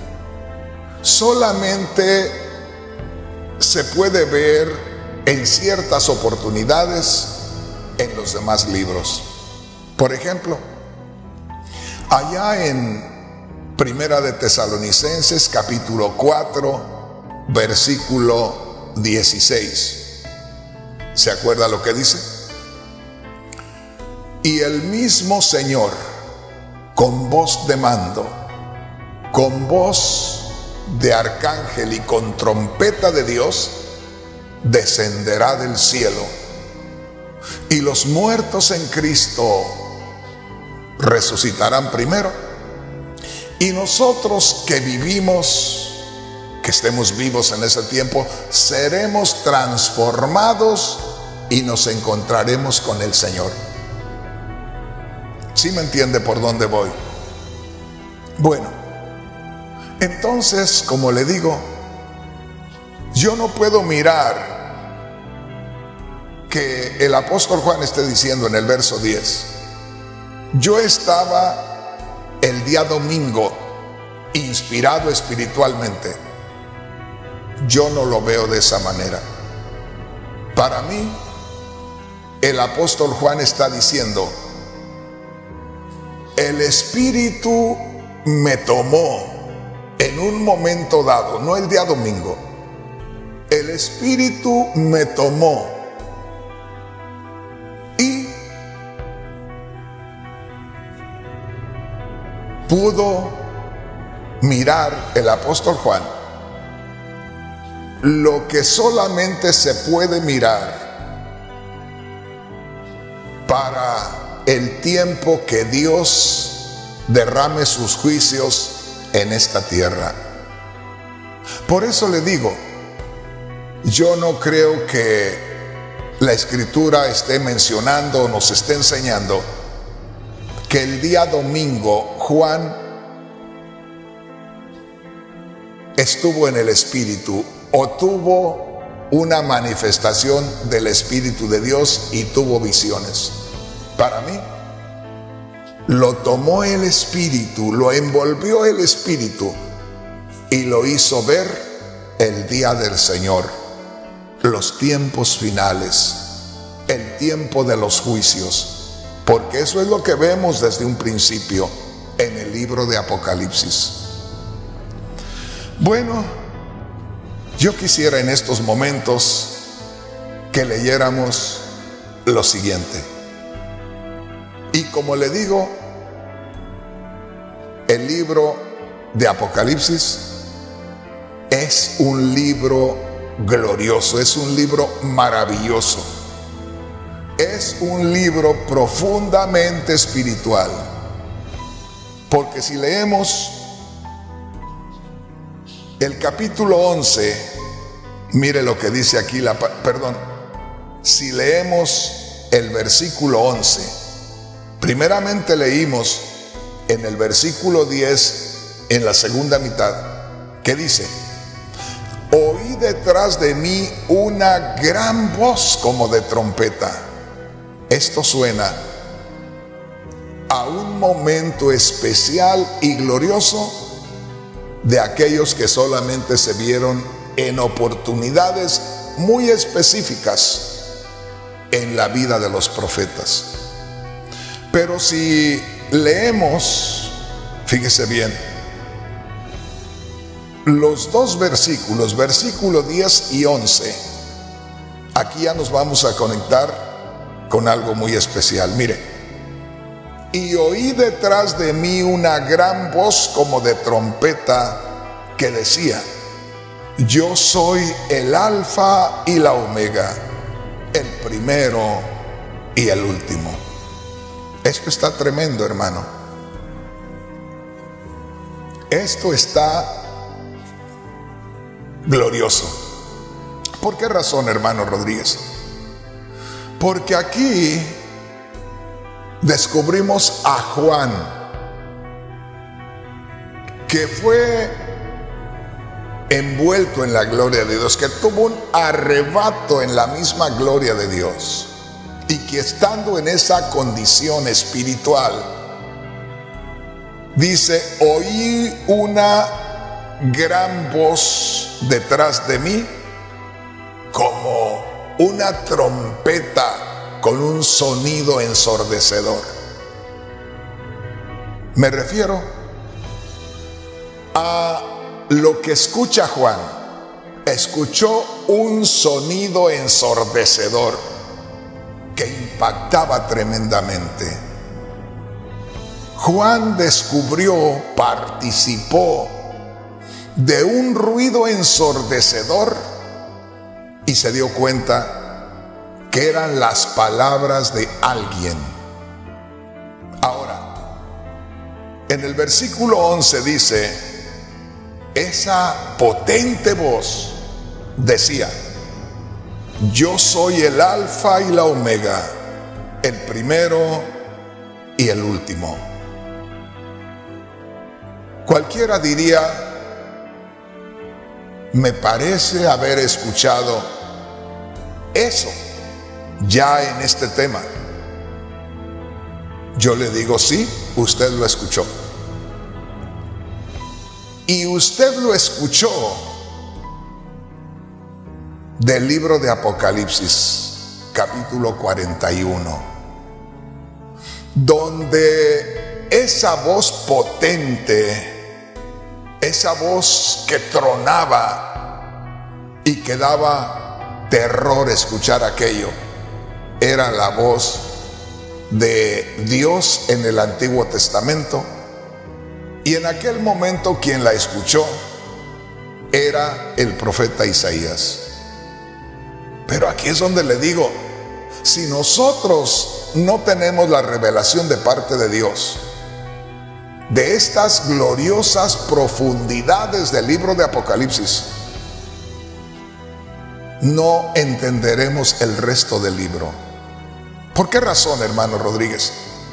solamente se puede ver en ciertas oportunidades en los demás libros. Por ejemplo, allá en Primera de Tesalonicenses capítulo cuatro versículo dieciséis, ¿se acuerda lo que dice? Y el mismo Señor, con voz de mando, con voz de arcángel y con trompeta de Dios, descenderá del cielo, y los muertos en Cristo resucitarán primero, y nosotros que vivimos, que estemos vivos en ese tiempo, seremos transformados y nos encontraremos con el Señor. ¿Sí me entiende por dónde voy? Bueno, entonces, como le digo, yo no puedo mirar que el apóstol Juan esté diciendo en el verso diez: yo estaba el día domingo inspirado espiritualmente. Yo no lo veo de esa manera. Para mí, el apóstol Juan está diciendo: el Espíritu me tomó en un momento dado, no el día domingo. El Espíritu me tomó y pudo mirar el apóstol Juan lo que solamente se puede mirar para el tiempo que Dios derrame sus juicios en esta tierra. Por eso le digo, yo no creo que la Escritura esté mencionando o nos esté enseñando que el día domingo Juan estuvo en el Espíritu o tuvo una manifestación del Espíritu de Dios y tuvo visiones. Para mí, lo tomó el Espíritu, lo envolvió el Espíritu y lo hizo ver el día del Señor, los tiempos finales, el tiempo de los juicios, porque eso es lo que vemos desde un principio en el libro de Apocalipsis. Bueno, yo quisiera en estos momentos que leyéramos lo siguiente. Y como le digo, el libro de Apocalipsis es un libro glorioso, es un libro maravilloso, es un libro profundamente espiritual. Porque si leemos el capítulo once, mire lo que dice aquí, la, perdón, si leemos el versículo once, primeramente leímos en el versículo diez, en la segunda mitad, que dice: oí detrás de mí una gran voz como de trompeta. Esto suena a un momento especial y glorioso de aquellos que solamente se vieron en oportunidades muy específicas en la vida de los profetas. Pero si leemos, fíjese bien, los dos versículos, versículo diez y once, aquí ya nos vamos a conectar con algo muy especial. Mire: y oí detrás de mí una gran voz como de trompeta que decía: yo soy el Alfa y la Omega, el primero y el último. Esto está tremendo, hermano. Esto está glorioso. ¿Por qué razón, hermano Rodríguez? Porque aquí descubrimos a Juan, que fue envuelto en la gloria de Dios, que tuvo un arrebato en la misma gloria de Dios, y que estando en esa condición espiritual, dice: oí una gran voz detrás de mí como una trompeta con un sonido ensordecedor. Me refiero a lo que escucha Juan. Escuchó un sonido ensordecedor que impactaba tremendamente. Juan descubrió, participó de un ruido ensordecedor y se dio cuenta que eran las palabras de alguien. Ahora, en el versículo once dice: esa potente voz decía: yo soy el Alfa y la Omega, el primero y el último. Cualquiera diría: me parece haber escuchado eso ya en este tema. Yo le digo: sí, usted lo escuchó. Y usted lo escuchó del libro de Apocalipsis, capítulo cuarenta y uno, donde esa voz potente, esa voz que tronaba y que daba terror escuchar aquello, era la voz de Dios en el Antiguo Testamento. Y en aquel momento quien la escuchó era el profeta Isaías. Pero aquí es donde le digo, si nosotros no tenemos la revelación de parte de Dios de estas gloriosas profundidades del libro de Apocalipsis, no entenderemos el resto del libro. ¿Por qué razón, hermano Rodríguez?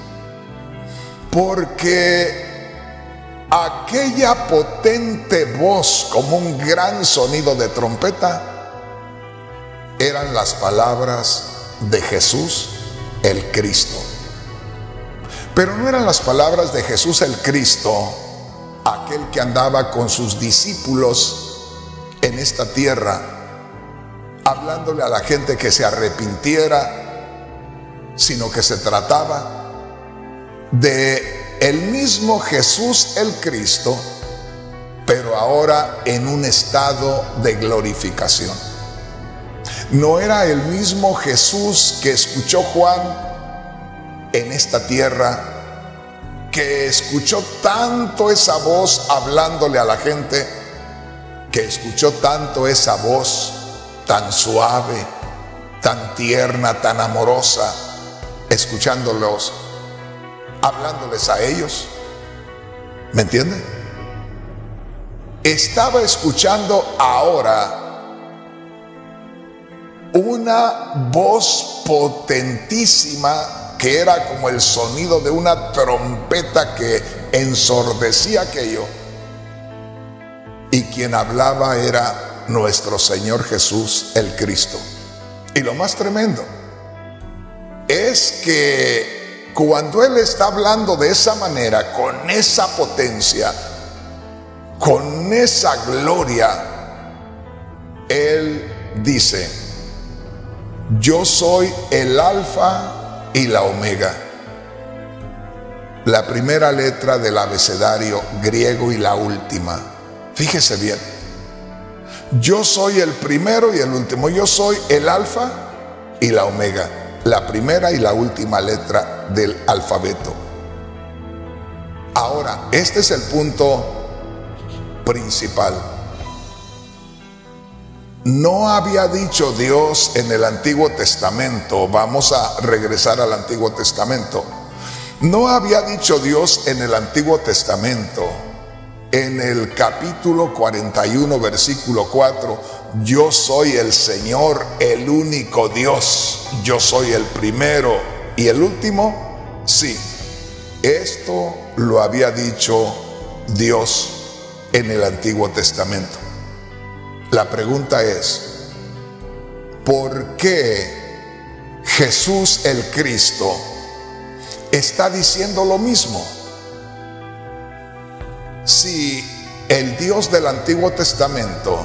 Porque aquella potente voz, como un gran sonido de trompeta, eran las palabras de Jesús el Cristo. Pero no eran las palabras de Jesús el Cristo, aquel que andaba con sus discípulos en esta tierra, hablándole a la gente que se arrepintiera, sino que se trataba de el mismo Jesús el Cristo, pero ahora en un estado de glorificación. No era el mismo Jesús que escuchó Juan en esta tierra, que escuchó tanto esa voz hablándole a la gente, que escuchó tanto esa voz tan suave, tan tierna, tan amorosa, escuchándolos, hablándoles a ellos. ¿Me entienden? Estaba escuchando ahora una voz potentísima que era como el sonido de una trompeta que ensordecía aquello. Y quien hablaba era nuestro Señor Jesús, el Cristo. Y lo más tremendo es que cuando Él está hablando de esa manera, con esa potencia, con esa gloria, Él dice: yo soy el alfa y la omega, la primera letra del abecedario griego y la última. Fíjese bien, yo soy el primero y el último, yo soy el alfa y la omega, la primera y la última letra del alfabeto. Ahora, este es el punto principal. No había dicho Dios en el Antiguo Testamento, vamos a regresar al Antiguo Testamento, no había dicho Dios en el Antiguo Testamento, en el capítulo cuarenta y uno, versículo cuatro, yo soy el Señor, el único Dios, yo soy el primero y el último. Sí, esto lo había dicho Dios en el Antiguo Testamento. La pregunta es, ¿por qué Jesús el Cristo está diciendo lo mismo? Si el Dios del Antiguo Testamento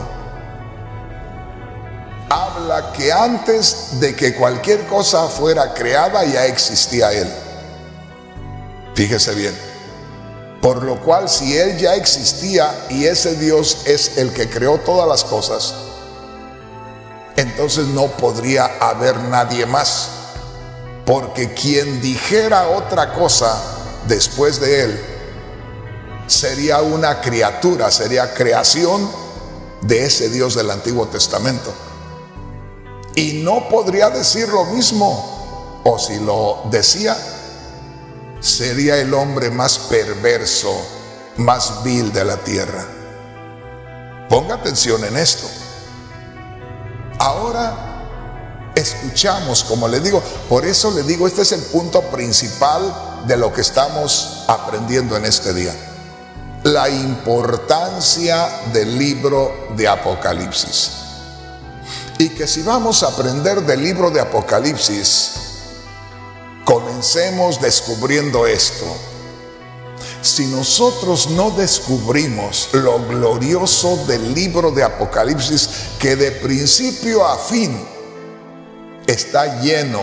habla que antes de que cualquier cosa fuera creada ya existía Él. Fíjese bien. Por lo cual, si Él ya existía y ese Dios es el que creó todas las cosas, entonces no podría haber nadie más, porque quien dijera otra cosa después de Él sería una criatura, sería creación de ese Dios del Antiguo Testamento, y no podría decir lo mismo, o si lo decía, sería el hombre más perverso, más vil de la tierra. Ponga atención en esto. Ahora escuchamos, como le digo, por eso le digo, este es el punto principal de lo que estamos aprendiendo en este día. La importancia del libro de Apocalipsis. Y que si vamos a aprender del libro de Apocalipsis, comencemos descubriendo esto. Si nosotros no descubrimos lo glorioso del libro de Apocalipsis, que de principio a fin está lleno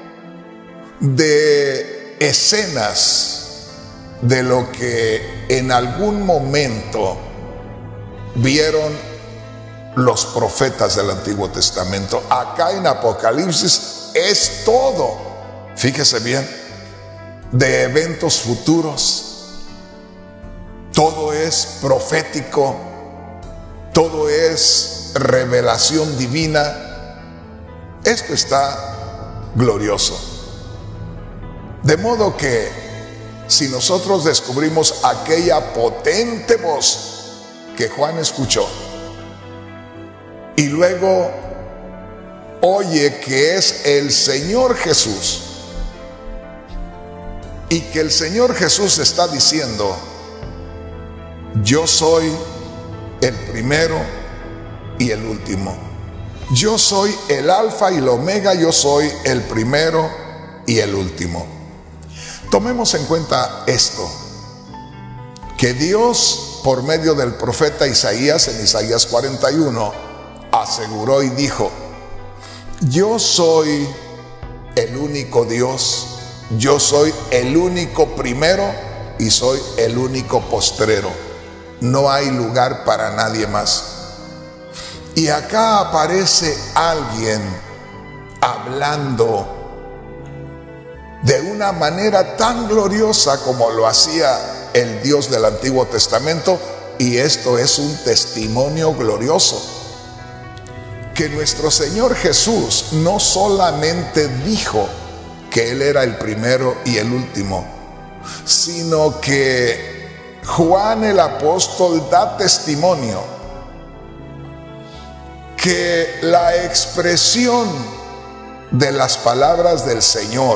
de escenas de lo que en algún momento vieron los profetas del Antiguo Testamento, acá en Apocalipsis es todo, fíjese bien, de eventos futuros. Todo es profético, todo es revelación divina. Esto está glorioso. De modo que si nosotros descubrimos aquella potente voz que Juan escuchó y luego oye que es el Señor Jesús y que el Señor Jesús está diciendo: yo soy el primero y el último. Yo soy el alfa y el omega, yo soy el primero y el último. Tomemos en cuenta esto, que Dios, por medio del profeta Isaías, en Isaías cuarenta y uno, aseguró y dijo: yo soy el único Dios, yo soy el único primero y soy el único postrero. No hay lugar para nadie más. Y acá aparece alguien hablando de una manera tan gloriosa como lo hacía el Dios del Antiguo Testamento, y esto es un testimonio glorioso. que nuestro Señor Jesús no solamente dijo que Él era el primero y el último, sino que Juan el apóstol da testimonio que la expresión de las palabras del Señor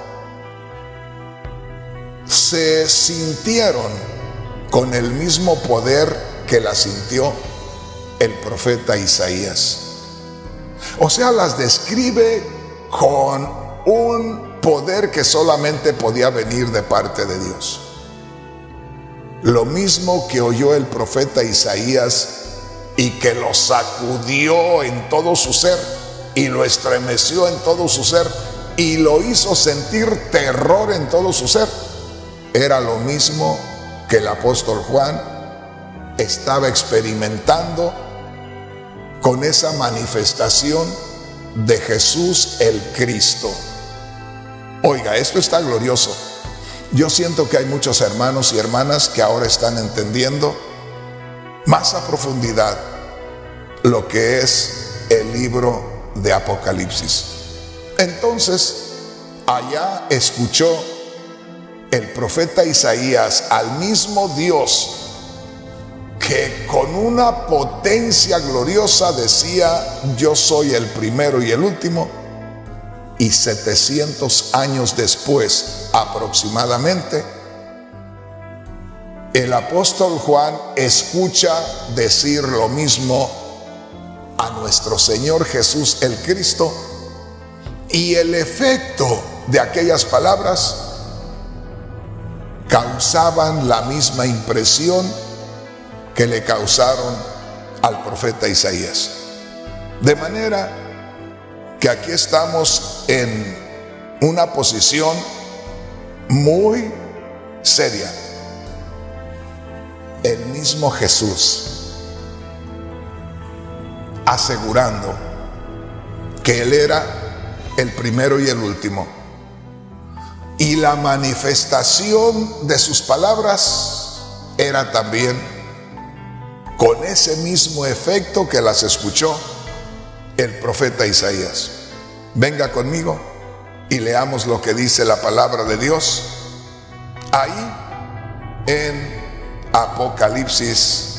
se sintieron con el mismo poder que la sintió el profeta Isaías. O sea, las describe con un poder que solamente podía venir de parte de Dios. Lo mismo que oyó el profeta Isaías y que lo sacudió en todo su ser y lo estremeció en todo su ser y lo hizo sentir terror en todo su ser, era lo mismo que el apóstol Juan estaba experimentando con esa manifestación de Jesús el Cristo. Oiga, esto está glorioso. Yo siento que hay muchos hermanos y hermanas que ahora están entendiendo más a profundidad lo que es el libro de Apocalipsis. Entonces, allá escuchó el profeta Isaías al mismo Dios que con una potencia gloriosa decía: yo soy el primero y el último. Y setecientos años después aproximadamente, el apóstol Juan escucha decir lo mismo a nuestro Señor Jesús el Cristo, y el efecto de aquellas palabras causaban la misma impresión que le causaron al profeta Isaías. De manera que aquí estamos en una posición muy seria. El mismo Jesús asegurando que Él era el primero y el último, y la manifestación de sus palabras era también con ese mismo efecto que las escuchó el profeta Isaías. Venga conmigo y leamos lo que dice la palabra de Dios ahí en Apocalipsis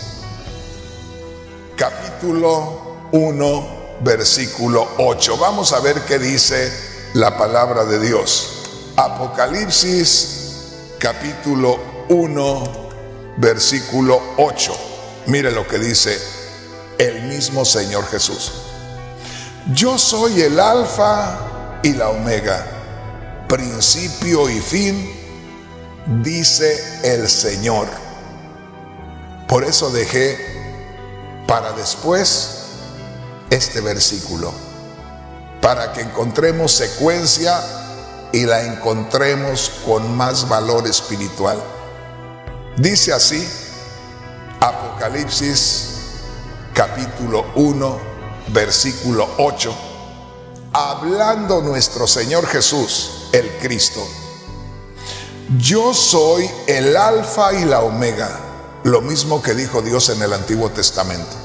capítulo uno versículo ocho. Vamos a ver qué dice la palabra de Dios. Apocalipsis capítulo uno versículo ocho. Mire lo que dice el mismo Señor Jesús: yo soy el alfa y la omega, principio y fin, dice el Señor. Por eso dejé para después este versículo, para que encontremos secuencia y la encontremos con más valor espiritual. Dice así Apocalipsis capítulo uno versículo ocho, hablando nuestro Señor Jesús el Cristo: yo soy el alfa y la omega, lo mismo que dijo Dios en el Antiguo Testamento.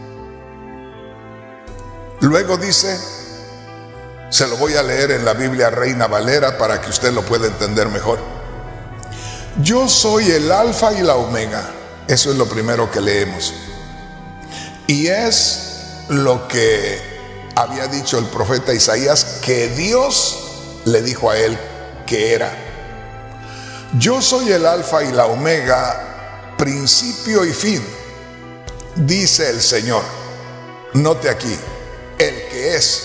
Luego dice, se lo voy a leer en la Biblia Reina Valera para que usted lo pueda entender mejor: yo soy el alfa y la omega. Eso es lo primero que leemos, y es lo que había dicho el profeta Isaías, que Dios le dijo a él que era. Yo soy el alfa y la omega, principio y fin, dice el Señor. Note aquí, el que es,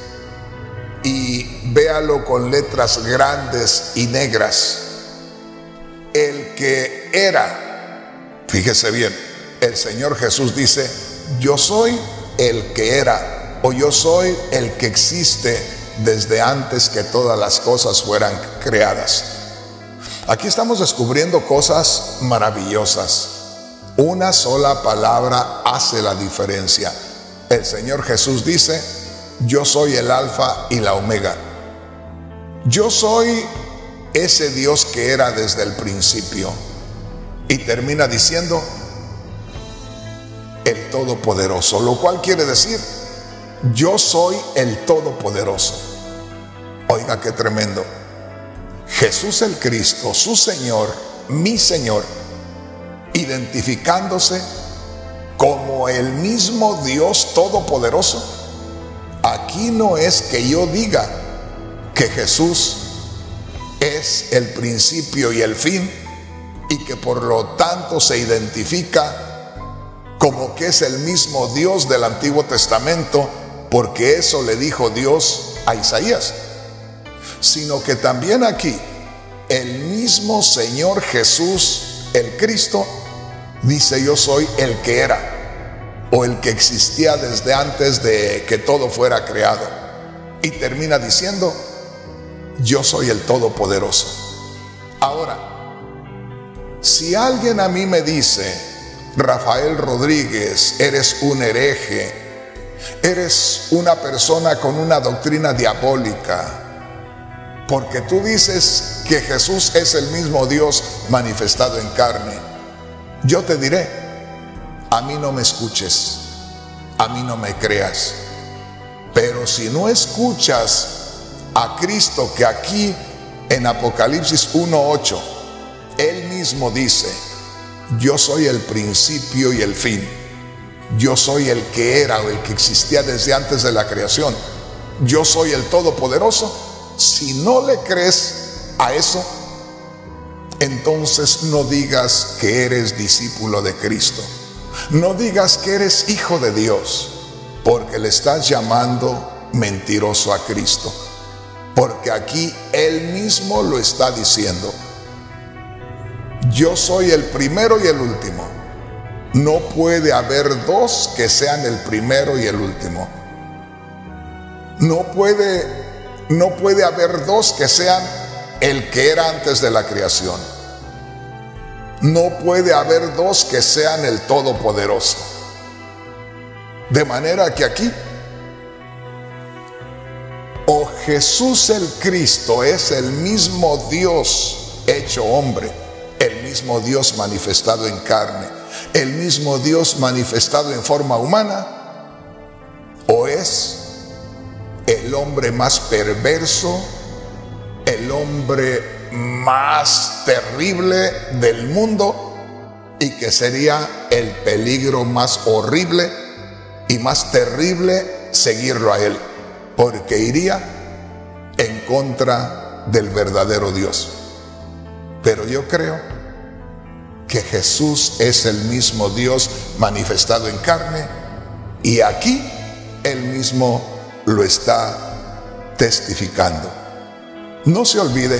y véalo con letras grandes y negras, el que era. Fíjese bien, el Señor Jesús dice: yo soy el que era, o yo soy el que existe desde antes que todas las cosas fueran creadas. Aquí estamos descubriendo cosas maravillosas. Una sola palabra hace la diferencia. El Señor Jesús dice: yo soy el alfa y la omega. Yo soy ese Dios que era desde el principio. Y termina diciendo: el Todopoderoso, lo cual quiere decir yo soy el Todopoderoso. Oiga qué tremendo. Jesús el Cristo, su Señor, mi Señor, identificándose como el mismo Dios Todopoderoso. Aquí no es que yo diga que Jesús es el principio y el fin y que por lo tanto se identifica como que es el mismo Dios del Antiguo Testamento, porque eso le dijo Dios a Isaías, sino que también aquí el mismo Señor Jesús, el Cristo, dice: yo soy el que era, o el que existía desde antes de que todo fuera creado. Y termina diciendo: yo soy el Todopoderoso. Ahora, si alguien a mí me dice: Rafael Rodríguez, eres un hereje, eres una persona con una doctrina diabólica, porque tú dices que Jesús es el mismo Dios manifestado en carne, yo te diré: a mí no me escuches, a mí no me creas. Pero si no escuchas a Cristo, que aquí en Apocalipsis uno ocho Él mismo dice: yo soy el principio y el fin, yo soy el que era o el que existía desde antes de la creación, yo soy el Todopoderoso. Si no le crees a eso, entonces no digas que eres discípulo de Cristo, no digas que eres hijo de Dios, porque le estás llamando mentiroso a Cristo, porque aquí Él mismo lo está diciendo: yo soy el primero y el último. No puede haber dos que sean el primero y el último. No puede No puede haber dos que sean el que era antes de la creación. No puede haber dos que sean el Todopoderoso. De manera que aquí, o Jesús el Cristo es el mismo Dios hecho hombre, el mismo Dios manifestado en carne, el mismo Dios manifestado en forma humana, o es el hombre más perverso, el hombre más terrible del mundo, y que sería el peligro más horrible y más terrible seguirlo a Él, porque iría en contra del verdadero Dios. Pero yo creo que Jesús es el mismo Dios manifestado en carne, y aquí Él mismo lo está testificando. No se olvide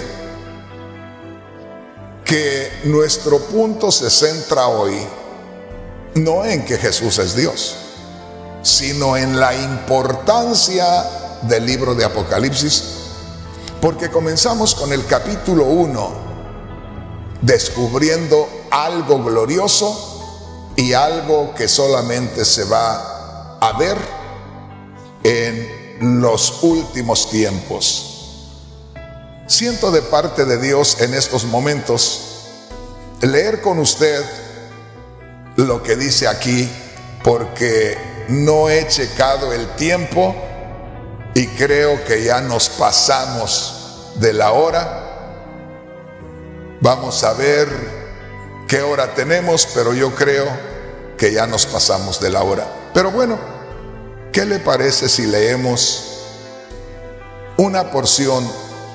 que nuestro punto se centra hoy no en que Jesús es Dios, sino en la importancia del libro de Apocalipsis, porque comenzamos con el capítulo uno descubriendo algo glorioso y algo que solamente se va a ver en los últimos tiempos. Siento de parte de Dios en estos momentos leer con usted lo que dice aquí, porque no he checado el tiempo y creo que ya nos pasamos de la hora. Vamos a ver qué hora tenemos, pero yo creo que ya nos pasamos de la hora. Pero bueno, ¿qué le parece si leemos una porción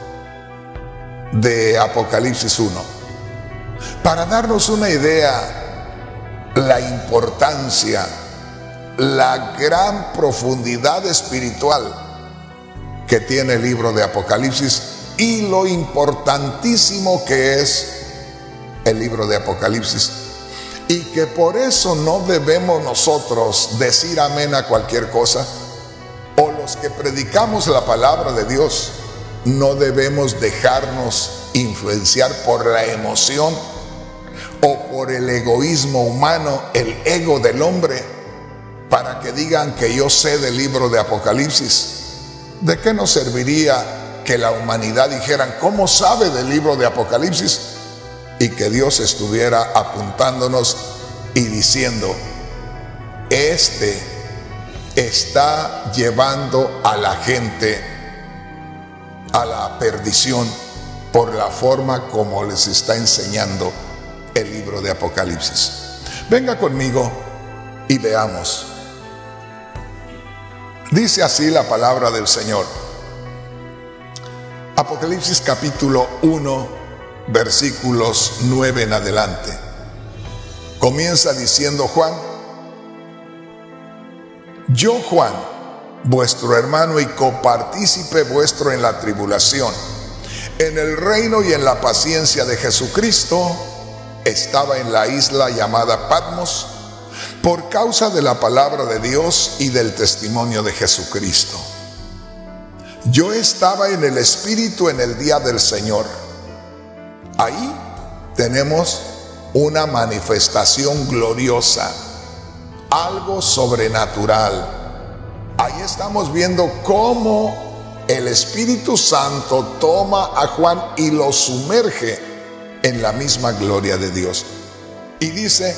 de Apocalipsis uno? Para darnos una idea, la importancia, la gran profundidad espiritual que tiene el libro de Apocalipsis y lo importantísimo que es el libro de Apocalipsis. Y que por eso no debemos nosotros decir amén a cualquier cosa, o los que predicamos la palabra de Dios no debemos dejarnos influenciar por la emoción o por el egoísmo humano, el ego del hombre, para que digan que yo sé del libro de Apocalipsis. ¿De qué nos serviría que la humanidad dijeran cómo sabe del libro de Apocalipsis? Y que Dios estuviera apuntándonos y diciendo: este está llevando a la gente a la perdición por la forma como les está enseñando el libro de Apocalipsis. Venga conmigo y veamos. Dice así la palabra del Señor. Apocalipsis capítulo uno, versículos nueve en adelante. Comienza diciendo Juan: yo, Juan, vuestro hermano y copartícipe vuestro en la tribulación, en el reino y en la paciencia de Jesucristo, estaba en la isla llamada Patmos por causa de la palabra de Dios y del testimonio de Jesucristo. Yo estaba en el Espíritu en el día del Señor. Ahí tenemos una manifestación gloriosa, algo sobrenatural. Ahí estamos viendo cómo el Espíritu Santo toma a Juan y lo sumerge en la misma gloria de Dios. Y dice: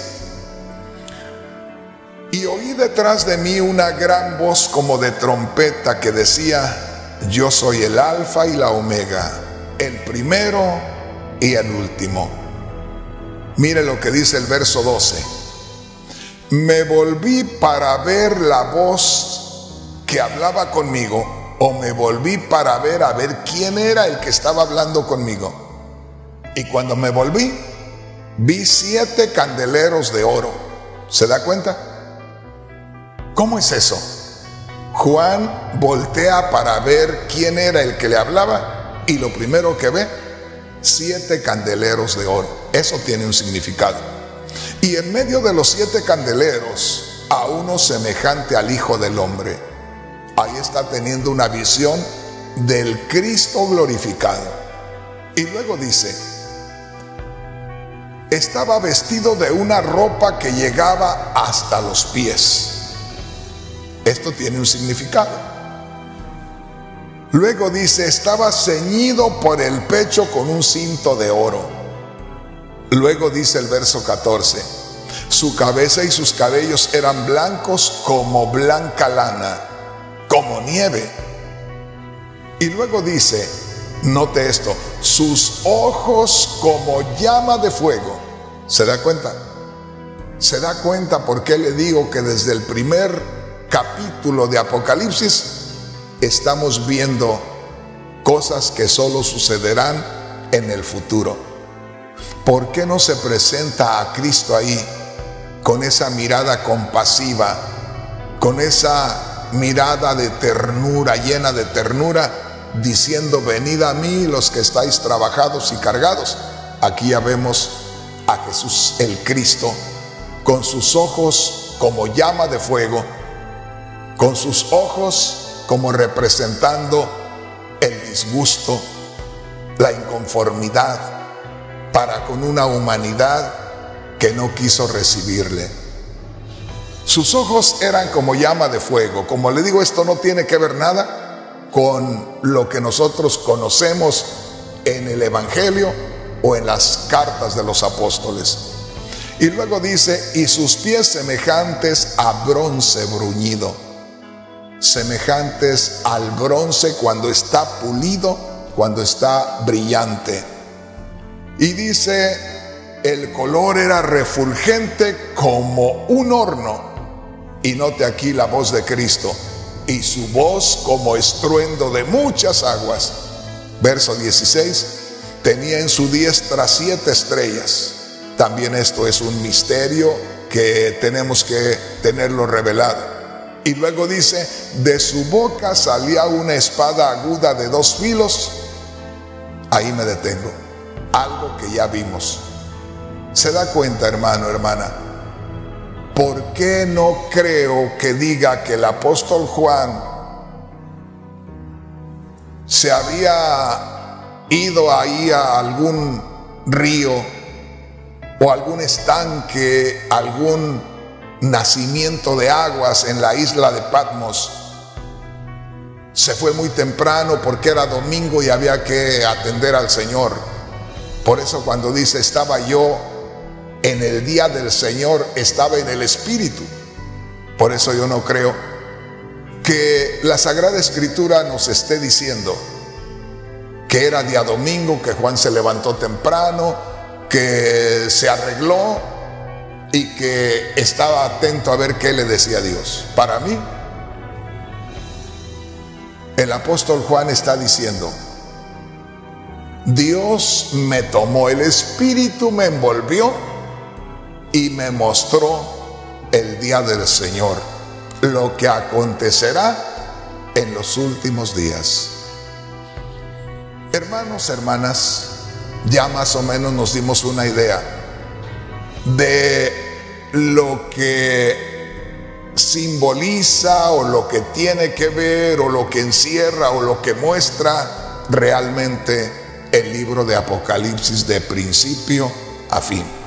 y oí detrás de mí una gran voz como de trompeta que decía: yo soy el Alfa y la Omega, el primero y el último. Mire lo que dice el verso doce. Me volví para ver la voz que hablaba conmigo, o me volví para ver a ver quién era el que estaba hablando conmigo. Y cuando me volví, vi siete candeleros de oro. ¿Se da cuenta? ¿Cómo es eso? Juan voltea para ver quién era el que le hablaba y lo primero que ve, siete candeleros de oro. Eso tiene un significado. Y en medio de los siete candeleros, a uno semejante al Hijo del Hombre. Ahí está teniendo una visión del Cristo glorificado. Y luego dice: estaba vestido de una ropa que llegaba hasta los pies. Esto tiene un significado. Luego dice: estaba ceñido por el pecho con un cinto de oro. Luego dice el verso catorce: su cabeza y sus cabellos eran blancos como blanca lana, como nieve. Y luego dice, note esto, sus ojos como llama de fuego. ¿Se da cuenta? ¿Se da cuenta por qué le digo que desde el primer capítulo de Apocalipsis estamos viendo cosas que solo sucederán en el futuro? ¿Por qué no se presenta a Cristo ahí con esa mirada compasiva, con esa mirada de ternura, llena de ternura, diciendo: venid a mí los que estáis trabajados y cargados? Aquí ya vemos a Jesús el Cristo con sus ojos como llama de fuego, con sus ojos como representando el disgusto, la inconformidad para con una humanidad que no quiso recibirle. Sus ojos eran como llama de fuego. Como le digo, esto no tiene que ver nada con lo que nosotros conocemos en el Evangelio o en las cartas de los apóstoles. Y luego dice: y sus pies semejantes a bronce bruñido. Semejantes al bronce cuando está pulido, cuando está brillante. Y dice: el color era refulgente como un horno. Y note aquí la voz de Cristo: y su voz como estruendo de muchas aguas. Verso dieciséis: tenía en su diestra siete estrellas. También esto es un misterio que tenemos que tenerlo revelado. Y luego dice: de su boca salía una espada aguda de dos filos. Ahí me detengo. Algo que ya vimos. ¿Se da cuenta, hermano, hermana? ¿Por qué no creo que diga que el apóstol Juan se había ido ahí a algún río o algún estanque, algún nacimiento de aguas en la isla de Patmos? Se fue muy temprano porque era domingo y había que atender al Señor. Por eso cuando dice: estaba yo en el día del Señor, estaba en el Espíritu. Por eso yo no creo que la Sagrada Escritura nos esté diciendo que era día domingo, que Juan se levantó temprano, que se arregló y que estaba atento a ver qué le decía Dios. Para mí, el apóstol Juan está diciendo: Dios me tomó, el Espíritu me envolvió y me mostró el día del Señor, lo que acontecerá en los últimos días. Hermanos, hermanas, ya más o menos nos dimos una idea de lo que simboliza o lo que tiene que ver o lo que encierra o lo que muestra realmente el libro de Apocalipsis de principio a fin.